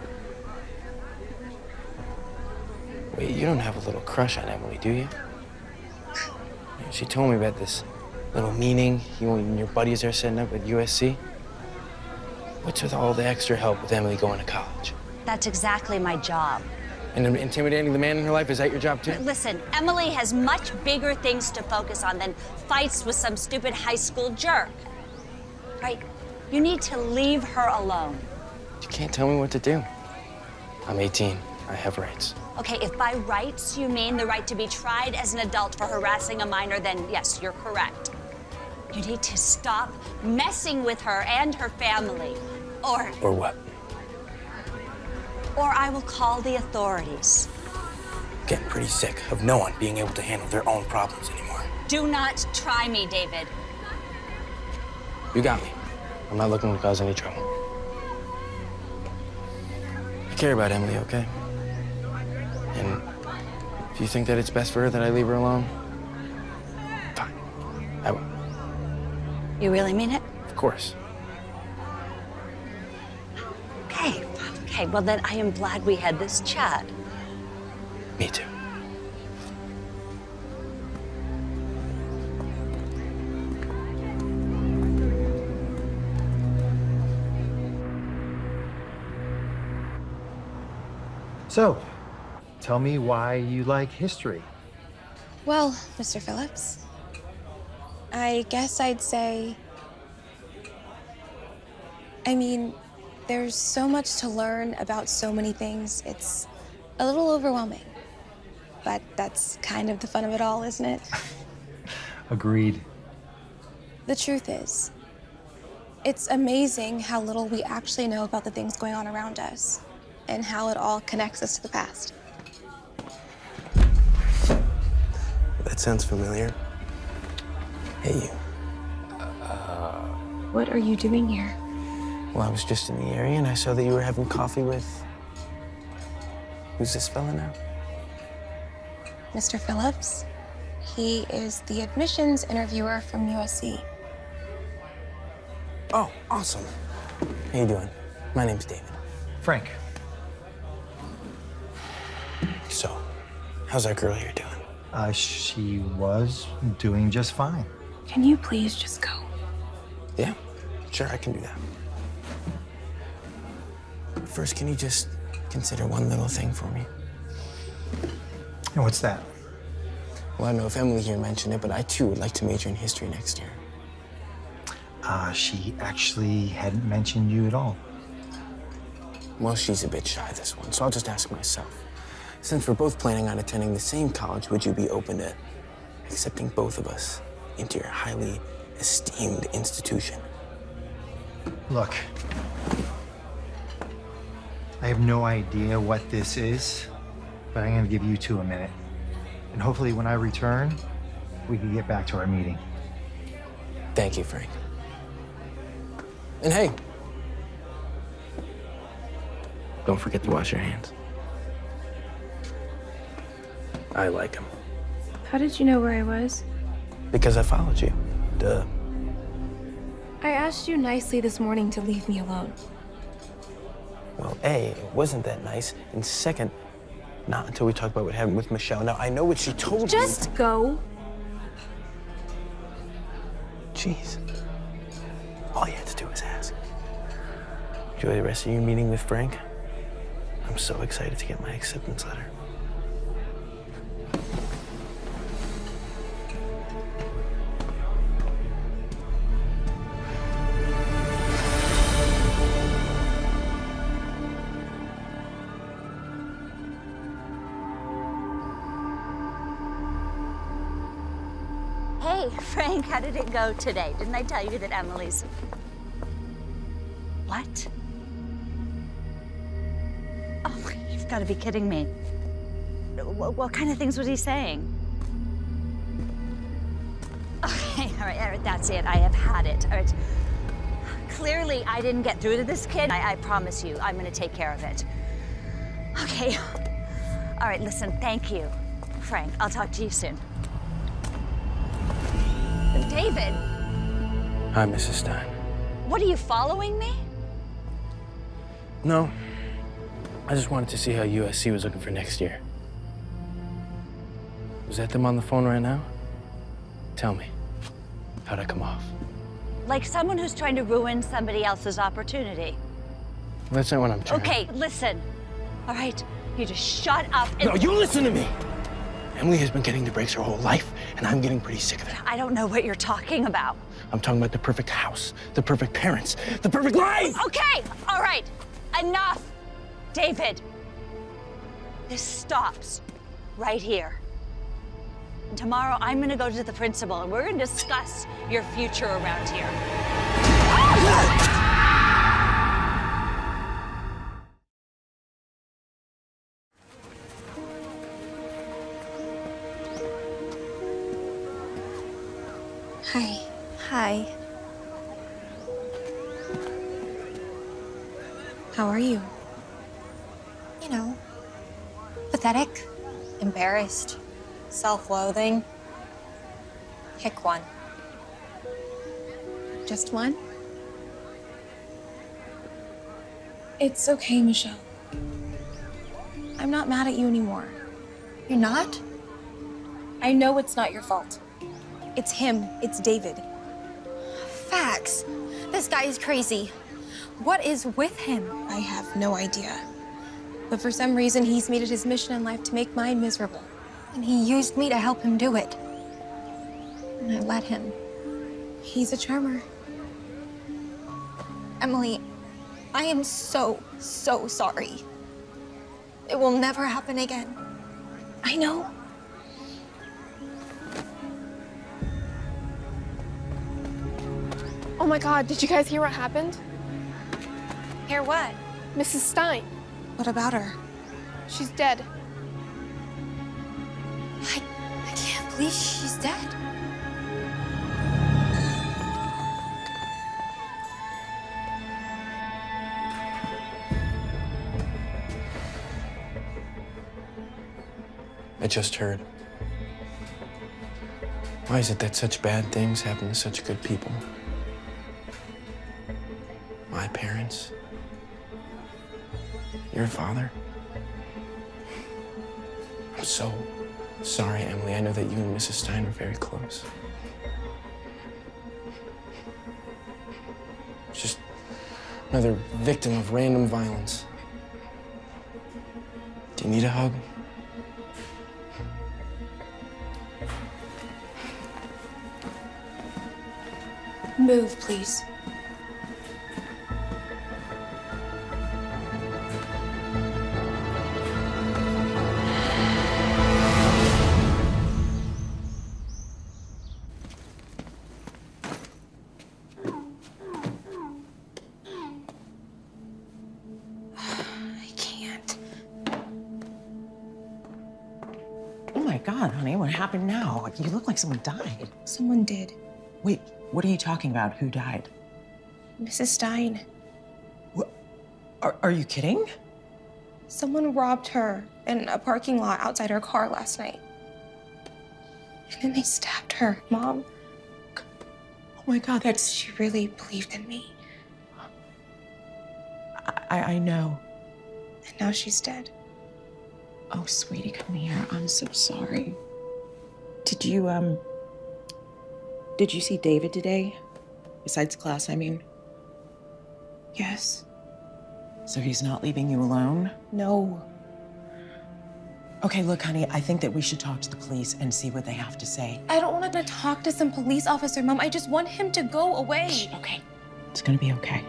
Wait, you don't have a little crush on Emily, do you? She told me about this little meeting you and your buddies are setting up at U S C. What's with all the extra help with Emily going to college? That's exactly my job. And intimidating the man in her life, is that your job too? Listen, Emily has much bigger things to focus on than fights with some stupid high school jerk. Right? You need to leave her alone. You can't tell me what to do. I'm eighteen. I have rights. Okay, if by rights you mean the right to be tried as an adult for harassing a minor, then yes, you're correct. You need to stop messing with her and her family, or... Or what? Or I will call the authorities. Getting pretty sick of no one being able to handle their own problems anymore. Do not try me, David. You got me. I'm not looking to cause any trouble. I care about Emily, okay? And if you think that it's best for her that I leave her alone, fine. I will. You really mean it? Of course. Okay, okay, well then I am glad we had this chat. Me too. So, tell me why you like history. Well, Mister Phillips, I guess I'd say, I mean, there's so much to learn about so many things. It's a little overwhelming, but that's kind of the fun of it all, isn't it? Agreed. The truth is, it's amazing how little we actually know about the things going on around us and how it all connects us to the past. That sounds familiar. Hey, you. Uh, What are you doing here? well, I was just in the area and I saw that you were having coffee with... Who's this fella now? Mister Phillips. He is the admissions interviewer from U S C. Oh, awesome. How you doing? My name's David. Frank. So, how's that girl here doing? Uh, she was doing just fine. Can you please just go? Yeah, sure, I can do that. First, can you just consider one little thing for me? And what's that? Well, I don't know if Emily here mentioned it, but I too would like to major in history next year. Uh, she actually hadn't mentioned you at all. Well, she's a bit shy this one, so I'll just ask myself. Since we're both planning on attending the same college, would you be open to accepting both of us into your highly esteemed institution? Look, I have no idea what this is, but I'm gonna give you two a minute. And hopefully when I return, we can get back to our meeting. Thank you, Frank. And hey, don't forget to wash your hands. I like him. How did you know where I was? Because I followed you. Duh. I asked you nicely this morning to leave me alone. Well, A, it wasn't that nice. And second, not until we talked about what happened with Michelle. Now, I know what she told you. Just go. Jeez. All you had to do was ask. Enjoy the rest of your meeting with Frank. I'm so excited to get my acceptance letter. Hey, Frank, how did it go today? Didn't I tell you that Emily's... What? Oh, you've got to be kidding me. What, what kind of things was he saying? Okay, all right, all right, that's it. I have had it. All right. Clearly, I didn't get through to this kid. I, I promise you, I'm gonna take care of it. Okay. All right, listen, thank you, Frank. I'll talk to you soon. David. Hi, Missus Stein. What, are you following me? No. I just wanted to see how U S C was looking for next year. Was that them on the phone right now? Tell me, how'd I come off? Like someone who's trying to ruin somebody else's opportunity. That's not what I'm trying. Okay, listen. All right, you just shut up and... No, you listen to me! Emily has been getting the breaks her whole life, and I'm getting pretty sick of it. I don't know what you're talking about. I'm talking about the perfect house, the perfect parents, the perfect life! Okay, all right, enough. David, this stops right here. And tomorrow, I'm gonna go to the principal, and we're gonna discuss your future around here. Ah! Hi. Hi. How are you? You know, pathetic, embarrassed, self-loathing. Pick one. Just one? It's okay, Michelle. I'm not mad at you anymore. You're not? I know it's not your fault. It's him. It's David. Facts. This guy is crazy. What is with him? I have no idea. But for some reason, he's made it his mission in life to make mine miserable. And he used me to help him do it. And I let him. He's a charmer. Emily, I am so, so sorry. It will never happen again. I know. Oh my God, did you guys hear what happened? Hear what? Missus Stein. What about her? She's dead. I, I can't believe she's dead. I just heard. Why is it that such bad things happen to such good people? My parents? Your father? I'm so sorry, Emily. I know that you and Missus Stein were very close. Just another victim of random violence. Do you need a hug? Move, please. I can't. Oh my God, honey, what happened now? You look like someone died. Someone did. Wait, what are you talking about? Who died? Missus Stein. What? Are, are you kidding? Someone robbed her in a parking lot outside her car last night. And then they stabbed her, Mom. Oh my God, that's... She really believed in me. I, I know. And now she's dead. Oh, sweetie, come here. I'm so sorry. Did you, um... Did you see David today? Besides class, I mean. Yes. So he's not leaving you alone? No. Okay, look, honey, I think that we should talk to the police and see what they have to say. I don't want to talk to some police officer, Mom. I just want him to go away. Shh, okay. It's gonna be okay.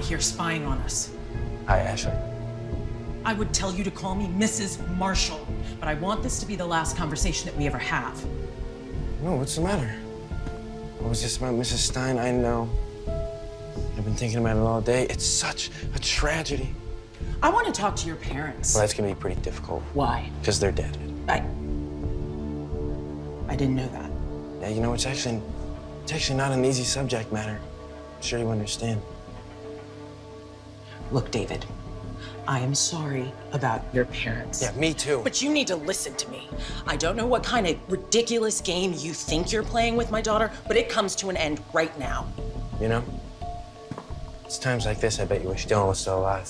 here spying on us. Hi, Ashley. I would tell you to call me Missus Marshall, but I want this to be the last conversation that we ever have. No, what's the matter? What was this about Missus Stein? I know. I've been thinking about it all day. It's such a tragedy. I want to talk to your parents. Well, that's gonna be pretty difficult. Why? Because they're dead. I... I didn't know that. Yeah, you know, it's actually, it's actually not an easy subject matter. I'm sure you understand. Look, David, I am sorry about your parents. Yeah, me too. But you need to listen to me. I don't know what kind of ridiculous game you think you're playing with my daughter, but it comes to an end right now. You know, it's times like this I bet you wish Dylan was still alive.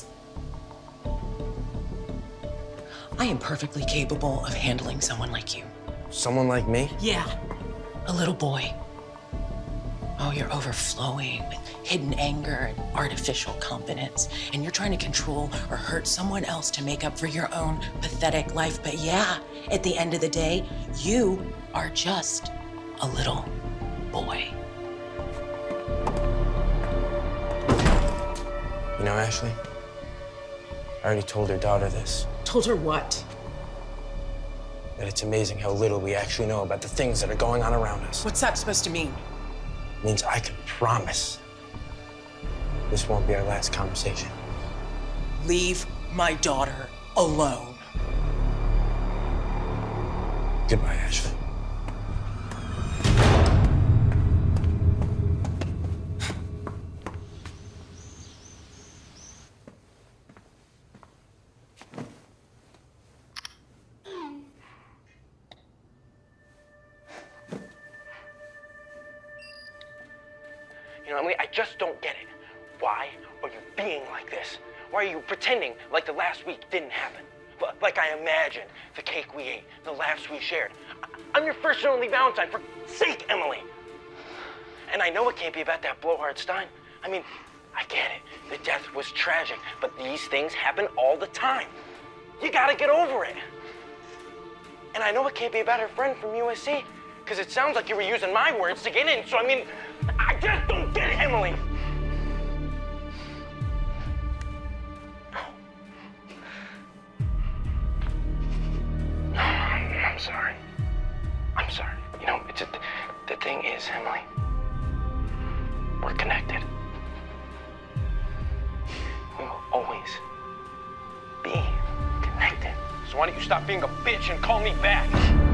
I am perfectly capable of handling someone like you. Someone like me? Yeah, a little boy. Oh, you're overflowing with hidden anger and artificial confidence. And you're trying to control or hurt someone else to make up for your own pathetic life. But yeah, at the end of the day, you are just a little boy. You know, Ashley, I already told her daughter this. Told her what? That it's amazing how little we actually know about the things that are going on around us. What's that supposed to mean? Means I can promise this won't be our last conversation. Leave my daughter alone. Goodbye, Ashley. You know, Emily, I just don't get it. Why are you being like this? Why are you pretending like the last week didn't happen? Like I imagined the cake we ate, the laughs we shared. I'm your first and only Valentine, for sake, Emily. And I know it can't be about that blowhard Stein. I mean, I get it. The death was tragic, but these things happen all the time. You gotta get over it. And I know it can't be about her friend from U S C, because it sounds like you were using my words to get in. So, I mean, I just don't get it, Emily. I'm sorry. I'm sorry. You know, it's a, the thing is, Emily, we're connected. We will always be connected. So why don't you stop being a bitch and call me back?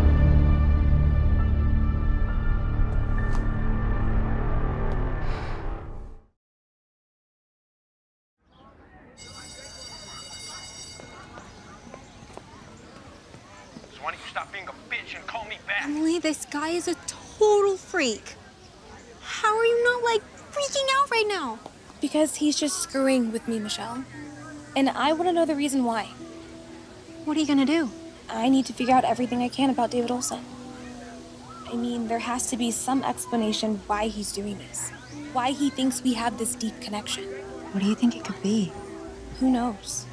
Why don't you stop being a bitch and call me back? Emily, this guy is a total freak. How are you not, like, freaking out right now? Because he's just screwing with me, Michelle. And I want to know the reason why. What are you gonna do? I need to figure out everything I can about David Olson. I mean, there has to be some explanation why he's doing this. Why he thinks we have this deep connection. What do you think it could be? Who knows?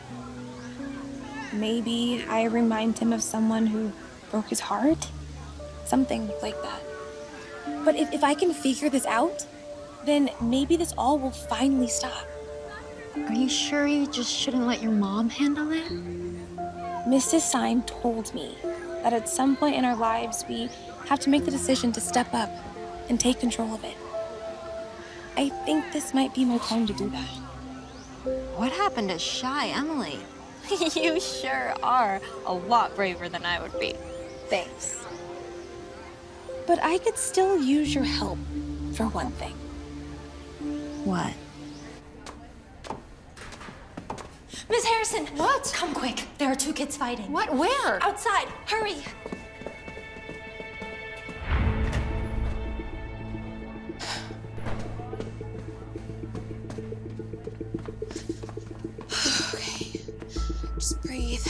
Maybe I remind him of someone who broke his heart? Something like that. But if, if I can figure this out, then maybe this all will finally stop. Are you sure you just shouldn't let your mom handle it? Missus Stein told me that at some point in our lives, we have to make the decision to step up and take control of it. I think this might be my time to do that. What happened to shy Emily? You sure are a lot braver than I would be. Thanks. But I could still use your help, for one thing. What? Miss Harrison! What? Come quick. There are two kids fighting. What? Where? Outside. Hurry. Okay. Just breathe.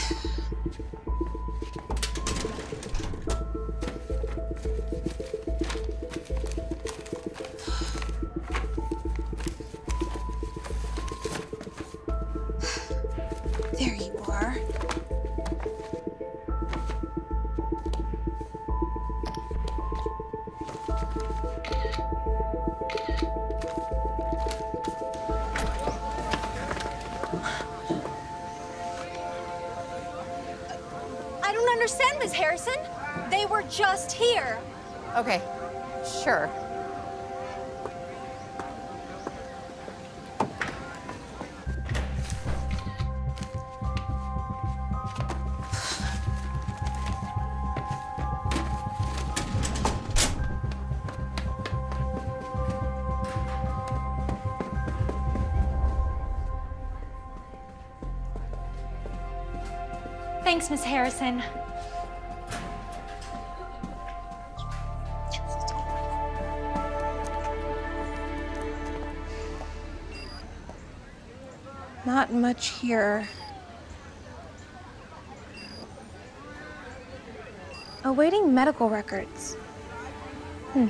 There you are. understand, Miss Harrison. They were just here. Okay, sure. Thanks, Miss Harrison. Not much here. Awaiting medical records. Hmm.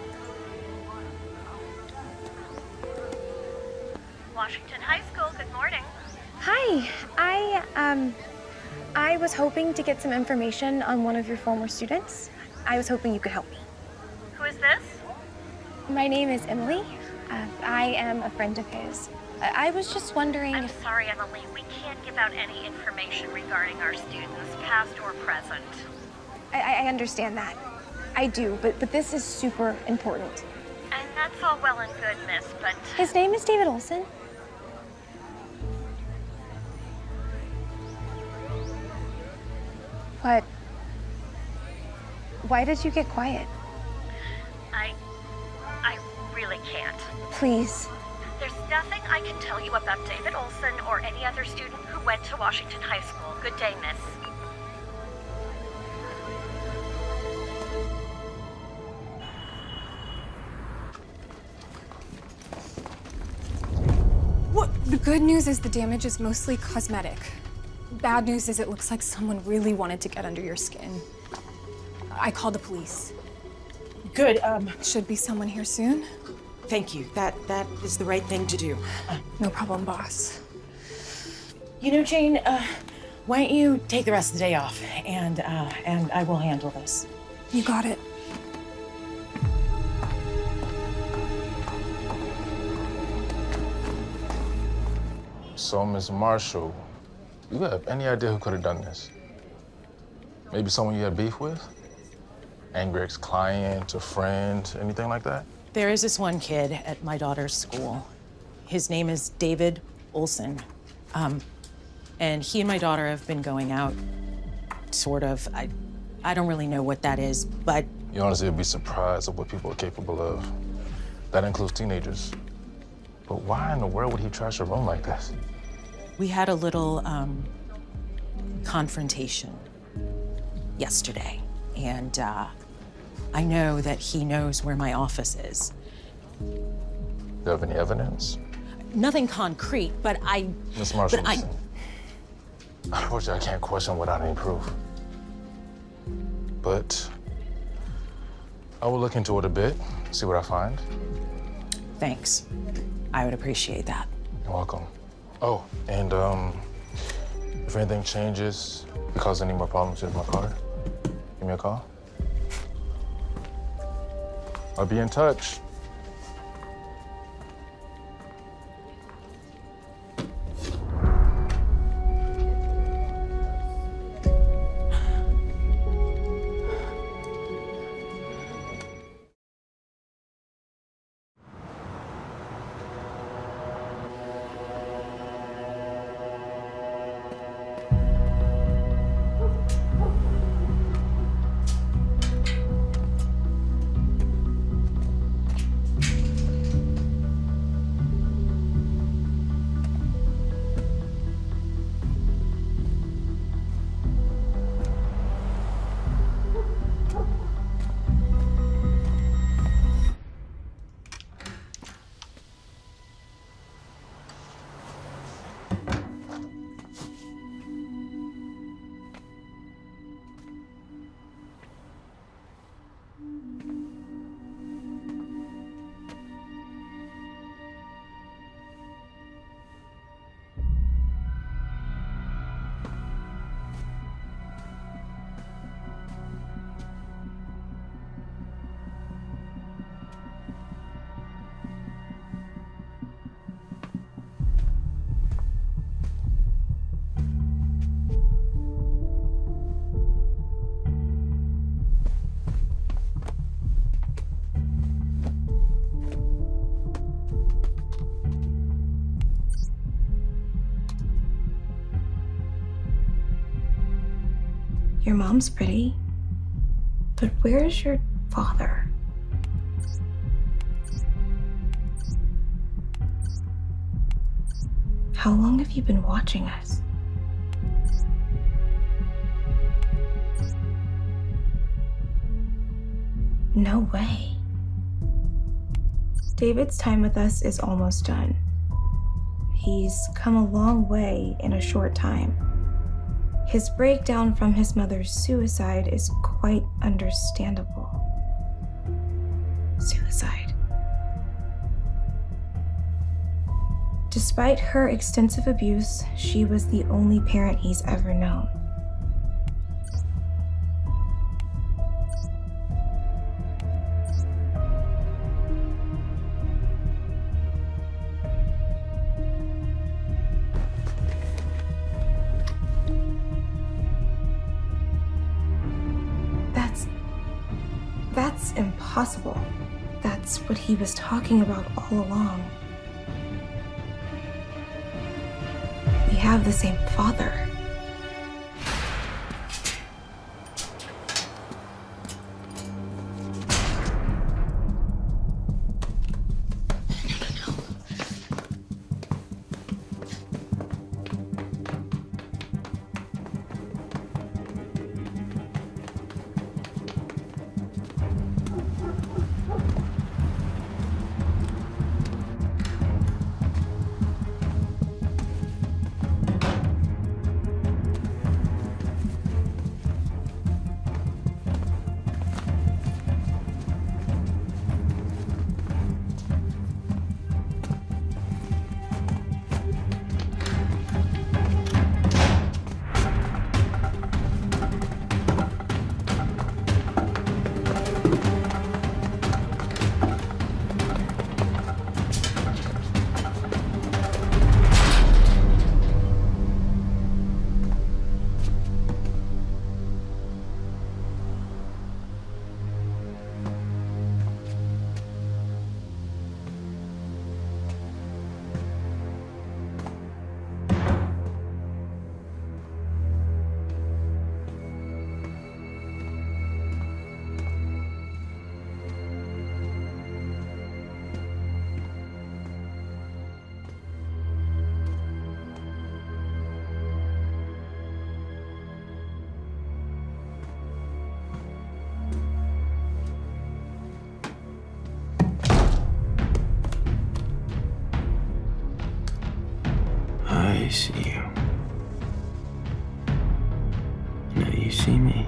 Washington High School, good morning. Hi, I, um, I was hoping to get some information on one of your former students. I was hoping you could help me. Who is this? My name is Emily. Uh, I am a friend of his. I, I was just wondering I'm if... sorry, Emily. We can't give out any information regarding our students, past or present. I, I understand that. I do, but, but this is super important. And that's all well and good, miss, but... His name is David Olson. What? Why did you get quiet? I... I really can't. Please. There's nothing I can tell you about David Olson or any other student who went to Washington High School. Good day, miss. What? The good news is the damage is mostly cosmetic. Bad news is it looks like someone really wanted to get under your skin. I called the police. Good, um... Should be someone here soon. Thank you. That that is the right thing to do. Uh, no problem, boss. You know, Jane, uh, why don't you take the rest of the day off, and uh, and I will handle this. You got it. So, Miss Marshall, you have any idea who could have done this? Maybe someone you had beef with? Angry ex-client, a friend, anything like that? There is this one kid at my daughter's school. His name is David Olson. Um, and he and my daughter have been going out, sort of. I, I don't really know what that is, but... You honestly would be surprised at what people are capable of. That includes teenagers. But why in the world would he trash a room like this? We had a little, um, confrontation yesterday, and, uh, I know that he knows where my office is. Do you have any evidence? Nothing concrete, but I... Miss Marshall, but I... listen. Unfortunately, I can't question without any proof. But I will look into it a bit, see what I find. Thanks. I would appreciate that. You're welcome. Oh, and um, if anything changes, cause any more problems with my car, give me a call. I'll be in touch. Your mom's pretty. But where's your father? How long have you been watching us? No way. David's time with us is almost done. He's come a long way in a short time. His breakdown from his mother's suicide is quite understandable. Suicide. Despite her extensive abuse, she was the only parent he's ever known. That's... that's impossible. That's what he was talking about all along. We have the same father. I see you. Now you see me.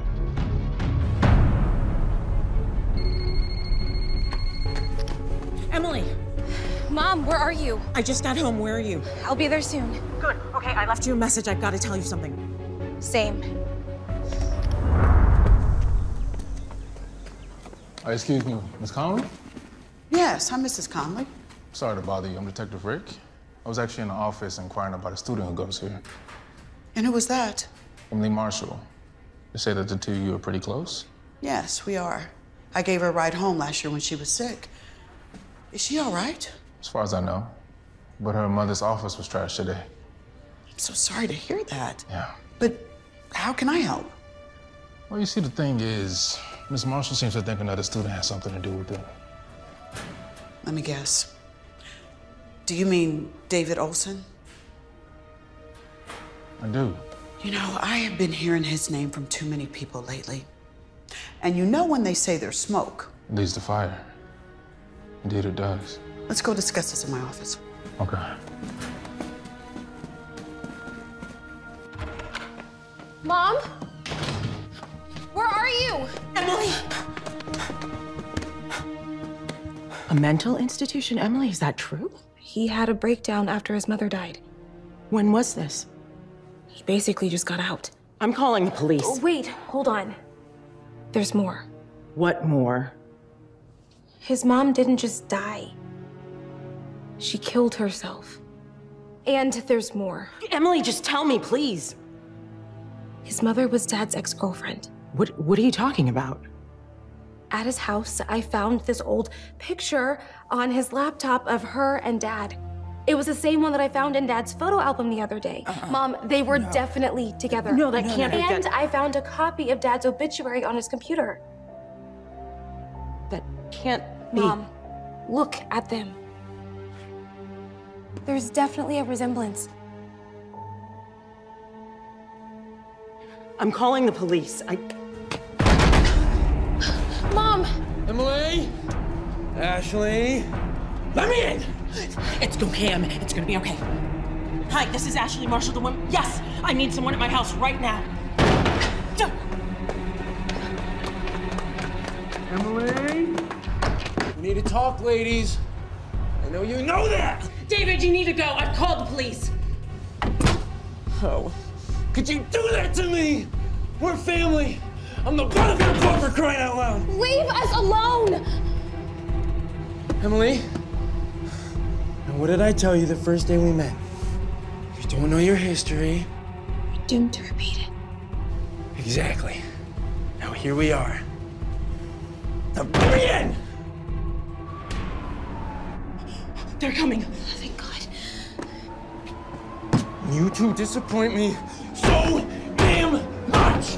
Emily! Mom, where are you? I just got home. Where are you? I'll be there soon. Good. Okay, I left you a message. I've got to tell you something. Same. Uh, excuse me, Miss Conley? Yes, I'm Missus Conley. Sorry to bother you. I'm Detective Rick. I was actually in the office inquiring about a student who goes here. And who was that? Emily Marshall. They say that the two of you are pretty close. Yes, we are. I gave her a ride home last year when she was sick. Is she all right? As far as I know. But her mother's office was trashed today. I'm so sorry to hear that. Yeah. But how can I help? Well, you see, the thing is, Miss Marshall seems to think another student has something to do with it. Let me guess. Do you mean David Olson? I do. You know, I have been hearing his name from too many people lately. And you know when they say there's smoke. It leads to fire. Indeed it does. Let's go discuss this in my office. Okay. Mom? Where are you? Emily! A mental institution, Emily? Is that true? He had a breakdown after his mother died. When was this? He basically just got out. I'm calling the police. Oh, wait, hold on. There's more. What more? His mom didn't just die. She killed herself. And there's more. Emily, just tell me, please. His mother was Dad's ex-girlfriend. What, what are you talking about? At his house, I found this old picture on his laptop of her and Dad. It was the same one that I found in Dad's photo album the other day. Uh-uh. Mom, they were No. definitely together. No, that can't be And good. I found a copy of Dad's obituary on his computer. That can't be. Mom, look at them. There's definitely a resemblance. I'm calling the police. I. Mom! Emily? Ashley? Let me in! It's okay, Em. It's gonna be okay. Hi, this is Ashley Marshall, the woman. Yes, I need someone at my house right now. Don't- Emily? We need to talk, ladies. I know you know that! David, you need to go. I've called the police. Oh, could you do that to me? We're family. I'm the butt of your boat for crying out loud. Leave us alone! Emily? And what did I tell you the first day we met? You don't know your history. You're doomed to repeat it. Exactly. Now here we are. Now let me in! They're coming. Thank God. You two disappoint me so damn much!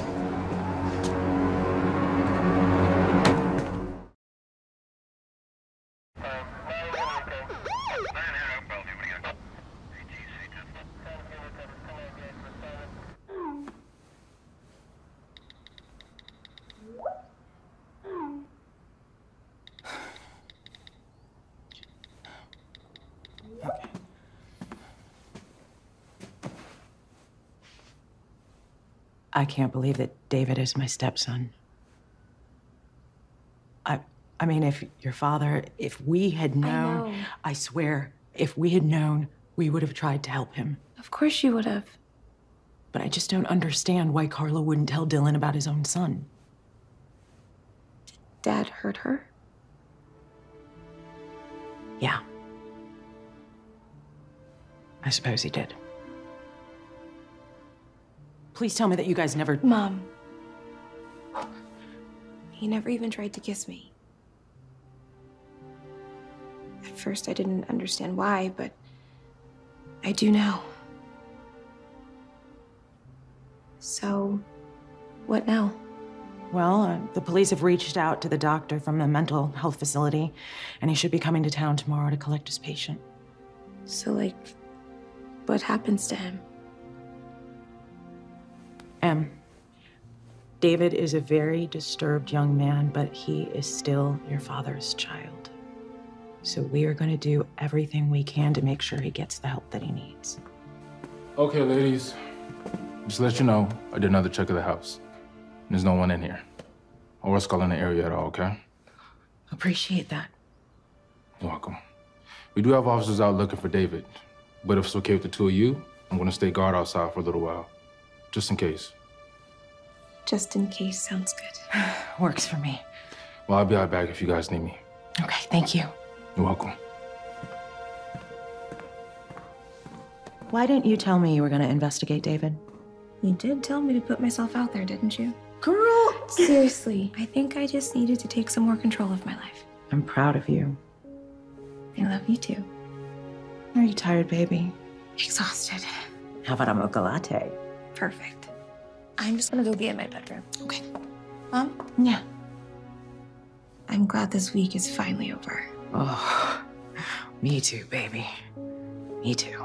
I can't believe that David is my stepson. I, I mean, if your father, if we had known, know. I swear, if we had known, we would have tried to help him. Of course you would have. But I just don't understand why Carlo wouldn't tell Dylan about his own son. Dad hurt her? Yeah. I suppose he did. Please tell me that you guys never... Mom. He never even tried to kiss me. At first, I didn't understand why, but I do now. So, what now? Well, uh, the police have reached out to the doctor from the mental health facility, and he should be coming to town tomorrow to collect his patient. So, like, what happens to him? Em, David is a very disturbed young man, but he is still your father's child. So we are going to do everything we can to make sure he gets the help that he needs. Okay, ladies. Just to let you know, I did another check of the house. There's no one in here. Or a skull in the area at all, okay? Appreciate that. You're welcome. We do have officers out looking for David. But if it's okay with the two of you, I'm gonna stay guard outside for a little while. Just in case. Just in case sounds good. Works for me. Well, I'll be right back if you guys need me. Okay, thank you. You're welcome. Why didn't you tell me you were going to investigate David? You did tell me to put myself out there, didn't you? Girl! Seriously, I think I just needed to take some more control of my life. I'm proud of you. I love you too. Are you tired, baby? Exhausted. How about a mocha latte? Perfect. I'm just gonna go be in my bedroom. Okay. Mom? Yeah. I'm glad this week is finally over. Oh, me too, baby. Me too.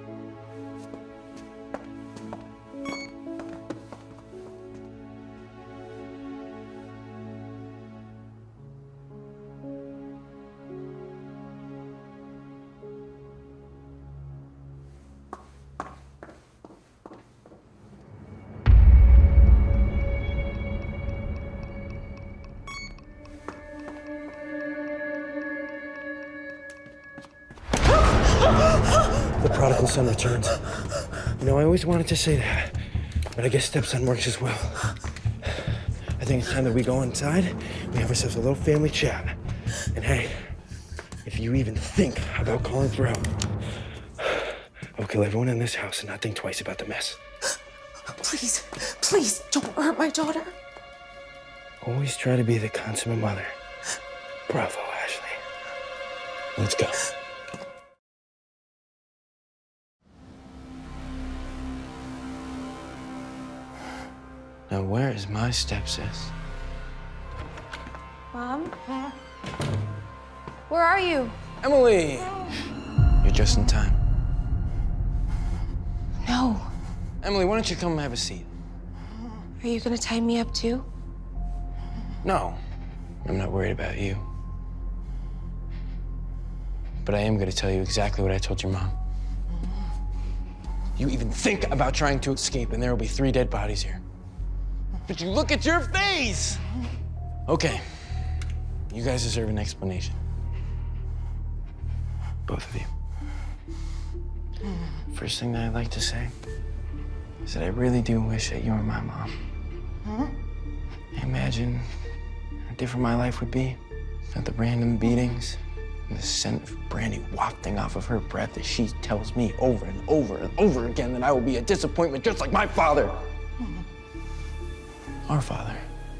The prodigal son returns. You know, I always wanted to say that, but I guess stepson works as well. I think it's time that we go inside, we have ourselves a little family chat. And hey, if you even think about calling for help, I'll kill everyone in this house and not think twice about the mess. Please, please, don't hurt my daughter. Always try to be the consummate mother. Bravo, Ashley. Let's go. Now, where is my stepsis? Mom? Where are you? Emily! You're just in time. No. Emily, why don't you come and have a seat? Are you gonna tie me up too? No, I'm not worried about you. But I am gonna tell you exactly what I told your mom. You even think about trying to escape and there will be three dead bodies here. But you look at your face! Okay, you guys deserve an explanation. Both of you. First thing that I'd like to say is that I really do wish that you were my mom. Imagine how different my life would be without the random beatings and the scent of brandy wafting off of her breath as she tells me over and over and over again that I will be a disappointment just like my father. Our father.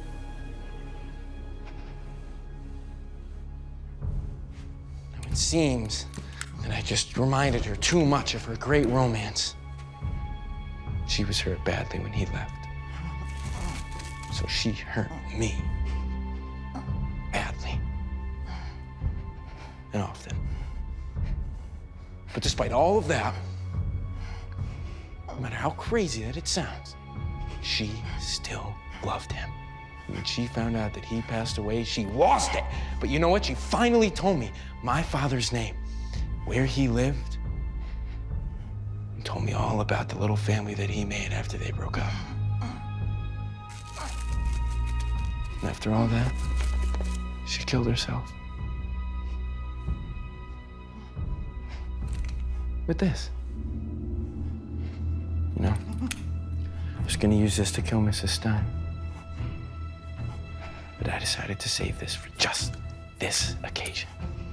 Now it seems that I just reminded her too much of her great romance. She was hurt badly when he left. So she hurt me badly and often. But despite all of that, no matter how crazy that it sounds, she still loved him. When she found out that he passed away, she lost it. But you know what? She finally told me my father's name, where he lived, and told me all about the little family that he made after they broke up. And after all that, she killed herself. With this. You know, I was gonna use this to kill Missus Stein. But I decided to save this for just this occasion.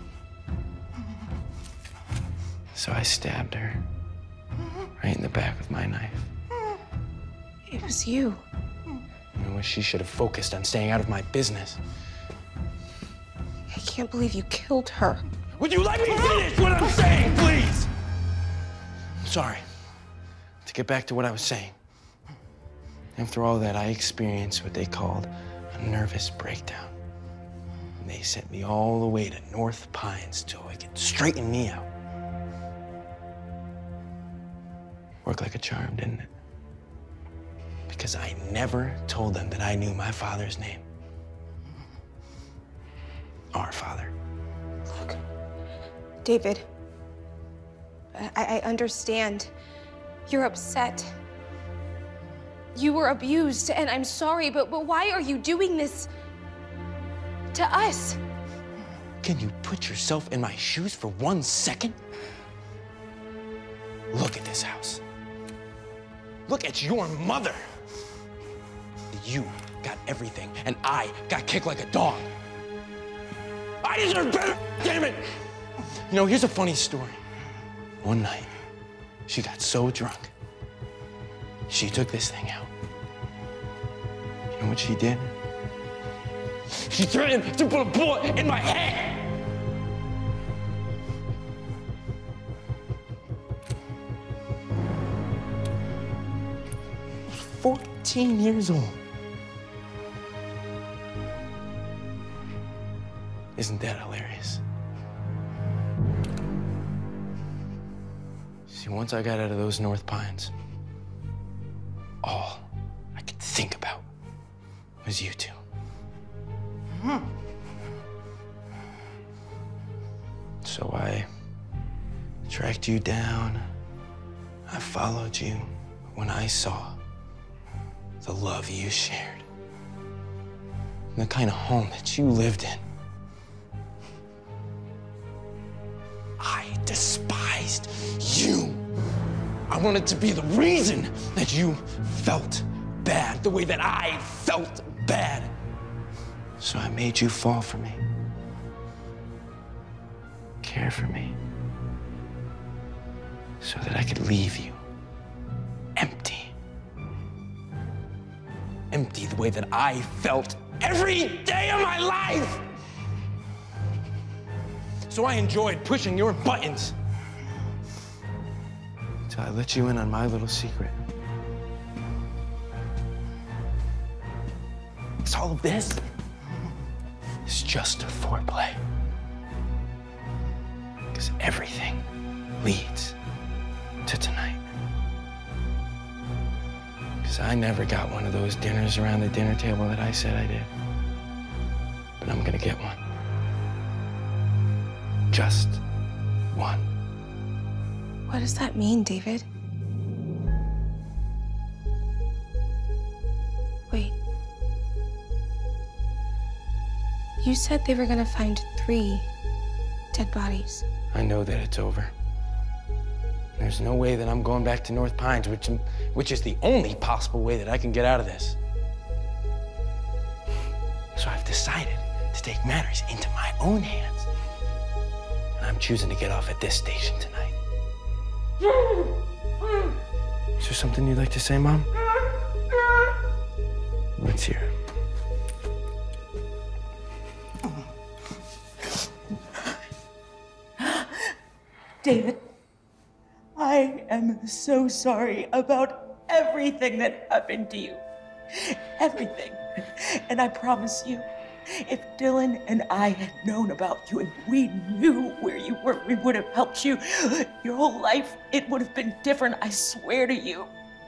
So I stabbed her right in the back with my knife. It was you. You know, she should have focused on staying out of my business. I can't believe you killed her. Would you let me finish what I'm saying, please? Sorry. To get back to what I was saying. After all that, I experienced what they called a nervous breakdown. And they sent me all the way to North Pines so they could straighten me out. Worked like a charm, didn't it? Because I never told them that I knew my father's name. Our father. Look, David, I, I understand. You're upset. You were abused, and I'm sorry, but, but why are you doing this to us? Can you put yourself in my shoes for one second? Look at this house. Look at your mother. You got everything, and I got kicked like a dog. I deserve better, damn it! You know, here's a funny story. One night, she got so drunk, she took this thing out. You know what she did? She threatened to put a bullet in my head! I was fourteen years old. Isn't that hilarious? See, once I got out of those North Pines, all I could think about was you two. So I tracked you down, I followed you when I saw the love you shared, and the kind of home that you lived in. I despised you. I wanted to be the reason that you felt bad, the way that I felt bad. So I made you fall for me, care for me, so that I could leave you empty. Empty the way that I felt every day of my life. So I enjoyed pushing your buttons until I let you in on my little secret. thinks all of this is just foreplay. Because everything leads to tonight. Because I never got one of those dinners around the dinner table that I said I did. But I'm gonna get one. Just one. What does that mean, David? Wait. You said they were gonna find three dead bodies. I know that it's over. There's no way that I'm going back to North Pines, which, which is the only possible way that I can get out of this. So I've decided to take matters into my own hands. And I'm choosing to get off at this station tonight. Is there something you'd like to say, Mom? Let's hear it. David, I am so sorry about everything that happened to you. Everything. And I promise you, if Dylan and I had known about you and we knew where you were, we would have helped you. Your whole life, it would have been different, I swear to you.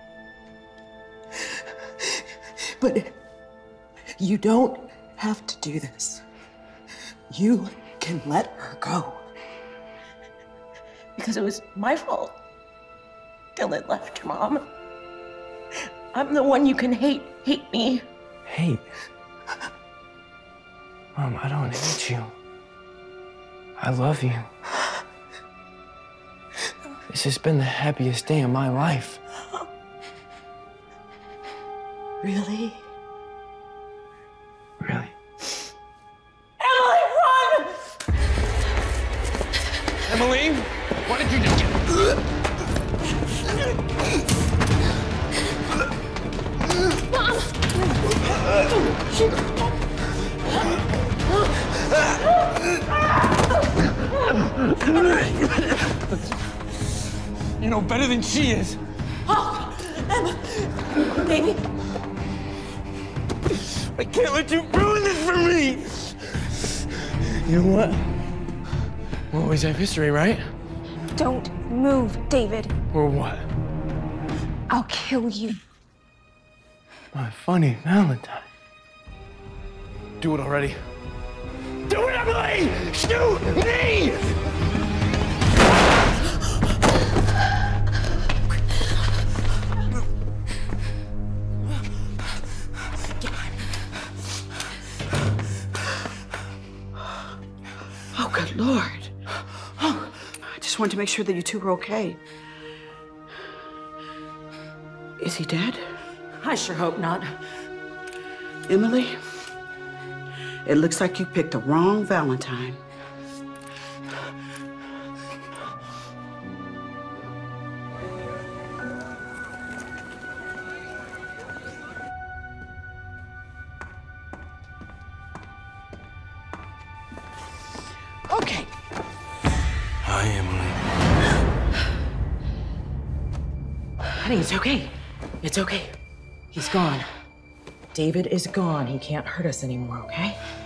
But you don't have to do this. You can let her go. Because it was my fault. Dylan left your mom. I'm the one you can hate. Hate me. Hate? Mom, I don't hate you. I love you. This has been the happiest day of my life. Really? Really? Emily, run! Emily, what did you do? Mom! You know better than she is. Oh, Emma, baby. I can't let you ruin this for me. You know what? We'll always have history, right? Don't move, David. Or what? I'll kill you. My funny Valentine. Do it already. Do it, Emily! Shoot me! Oh, good Lord. Oh, I just wanted to make sure that you two were okay. Is he dead? I sure hope not. Emily, it looks like you picked the wrong Valentine. Okay. Hi, Emily. Honey, it's okay. It's okay. He's gone. David is gone. He can't hurt us anymore, okay?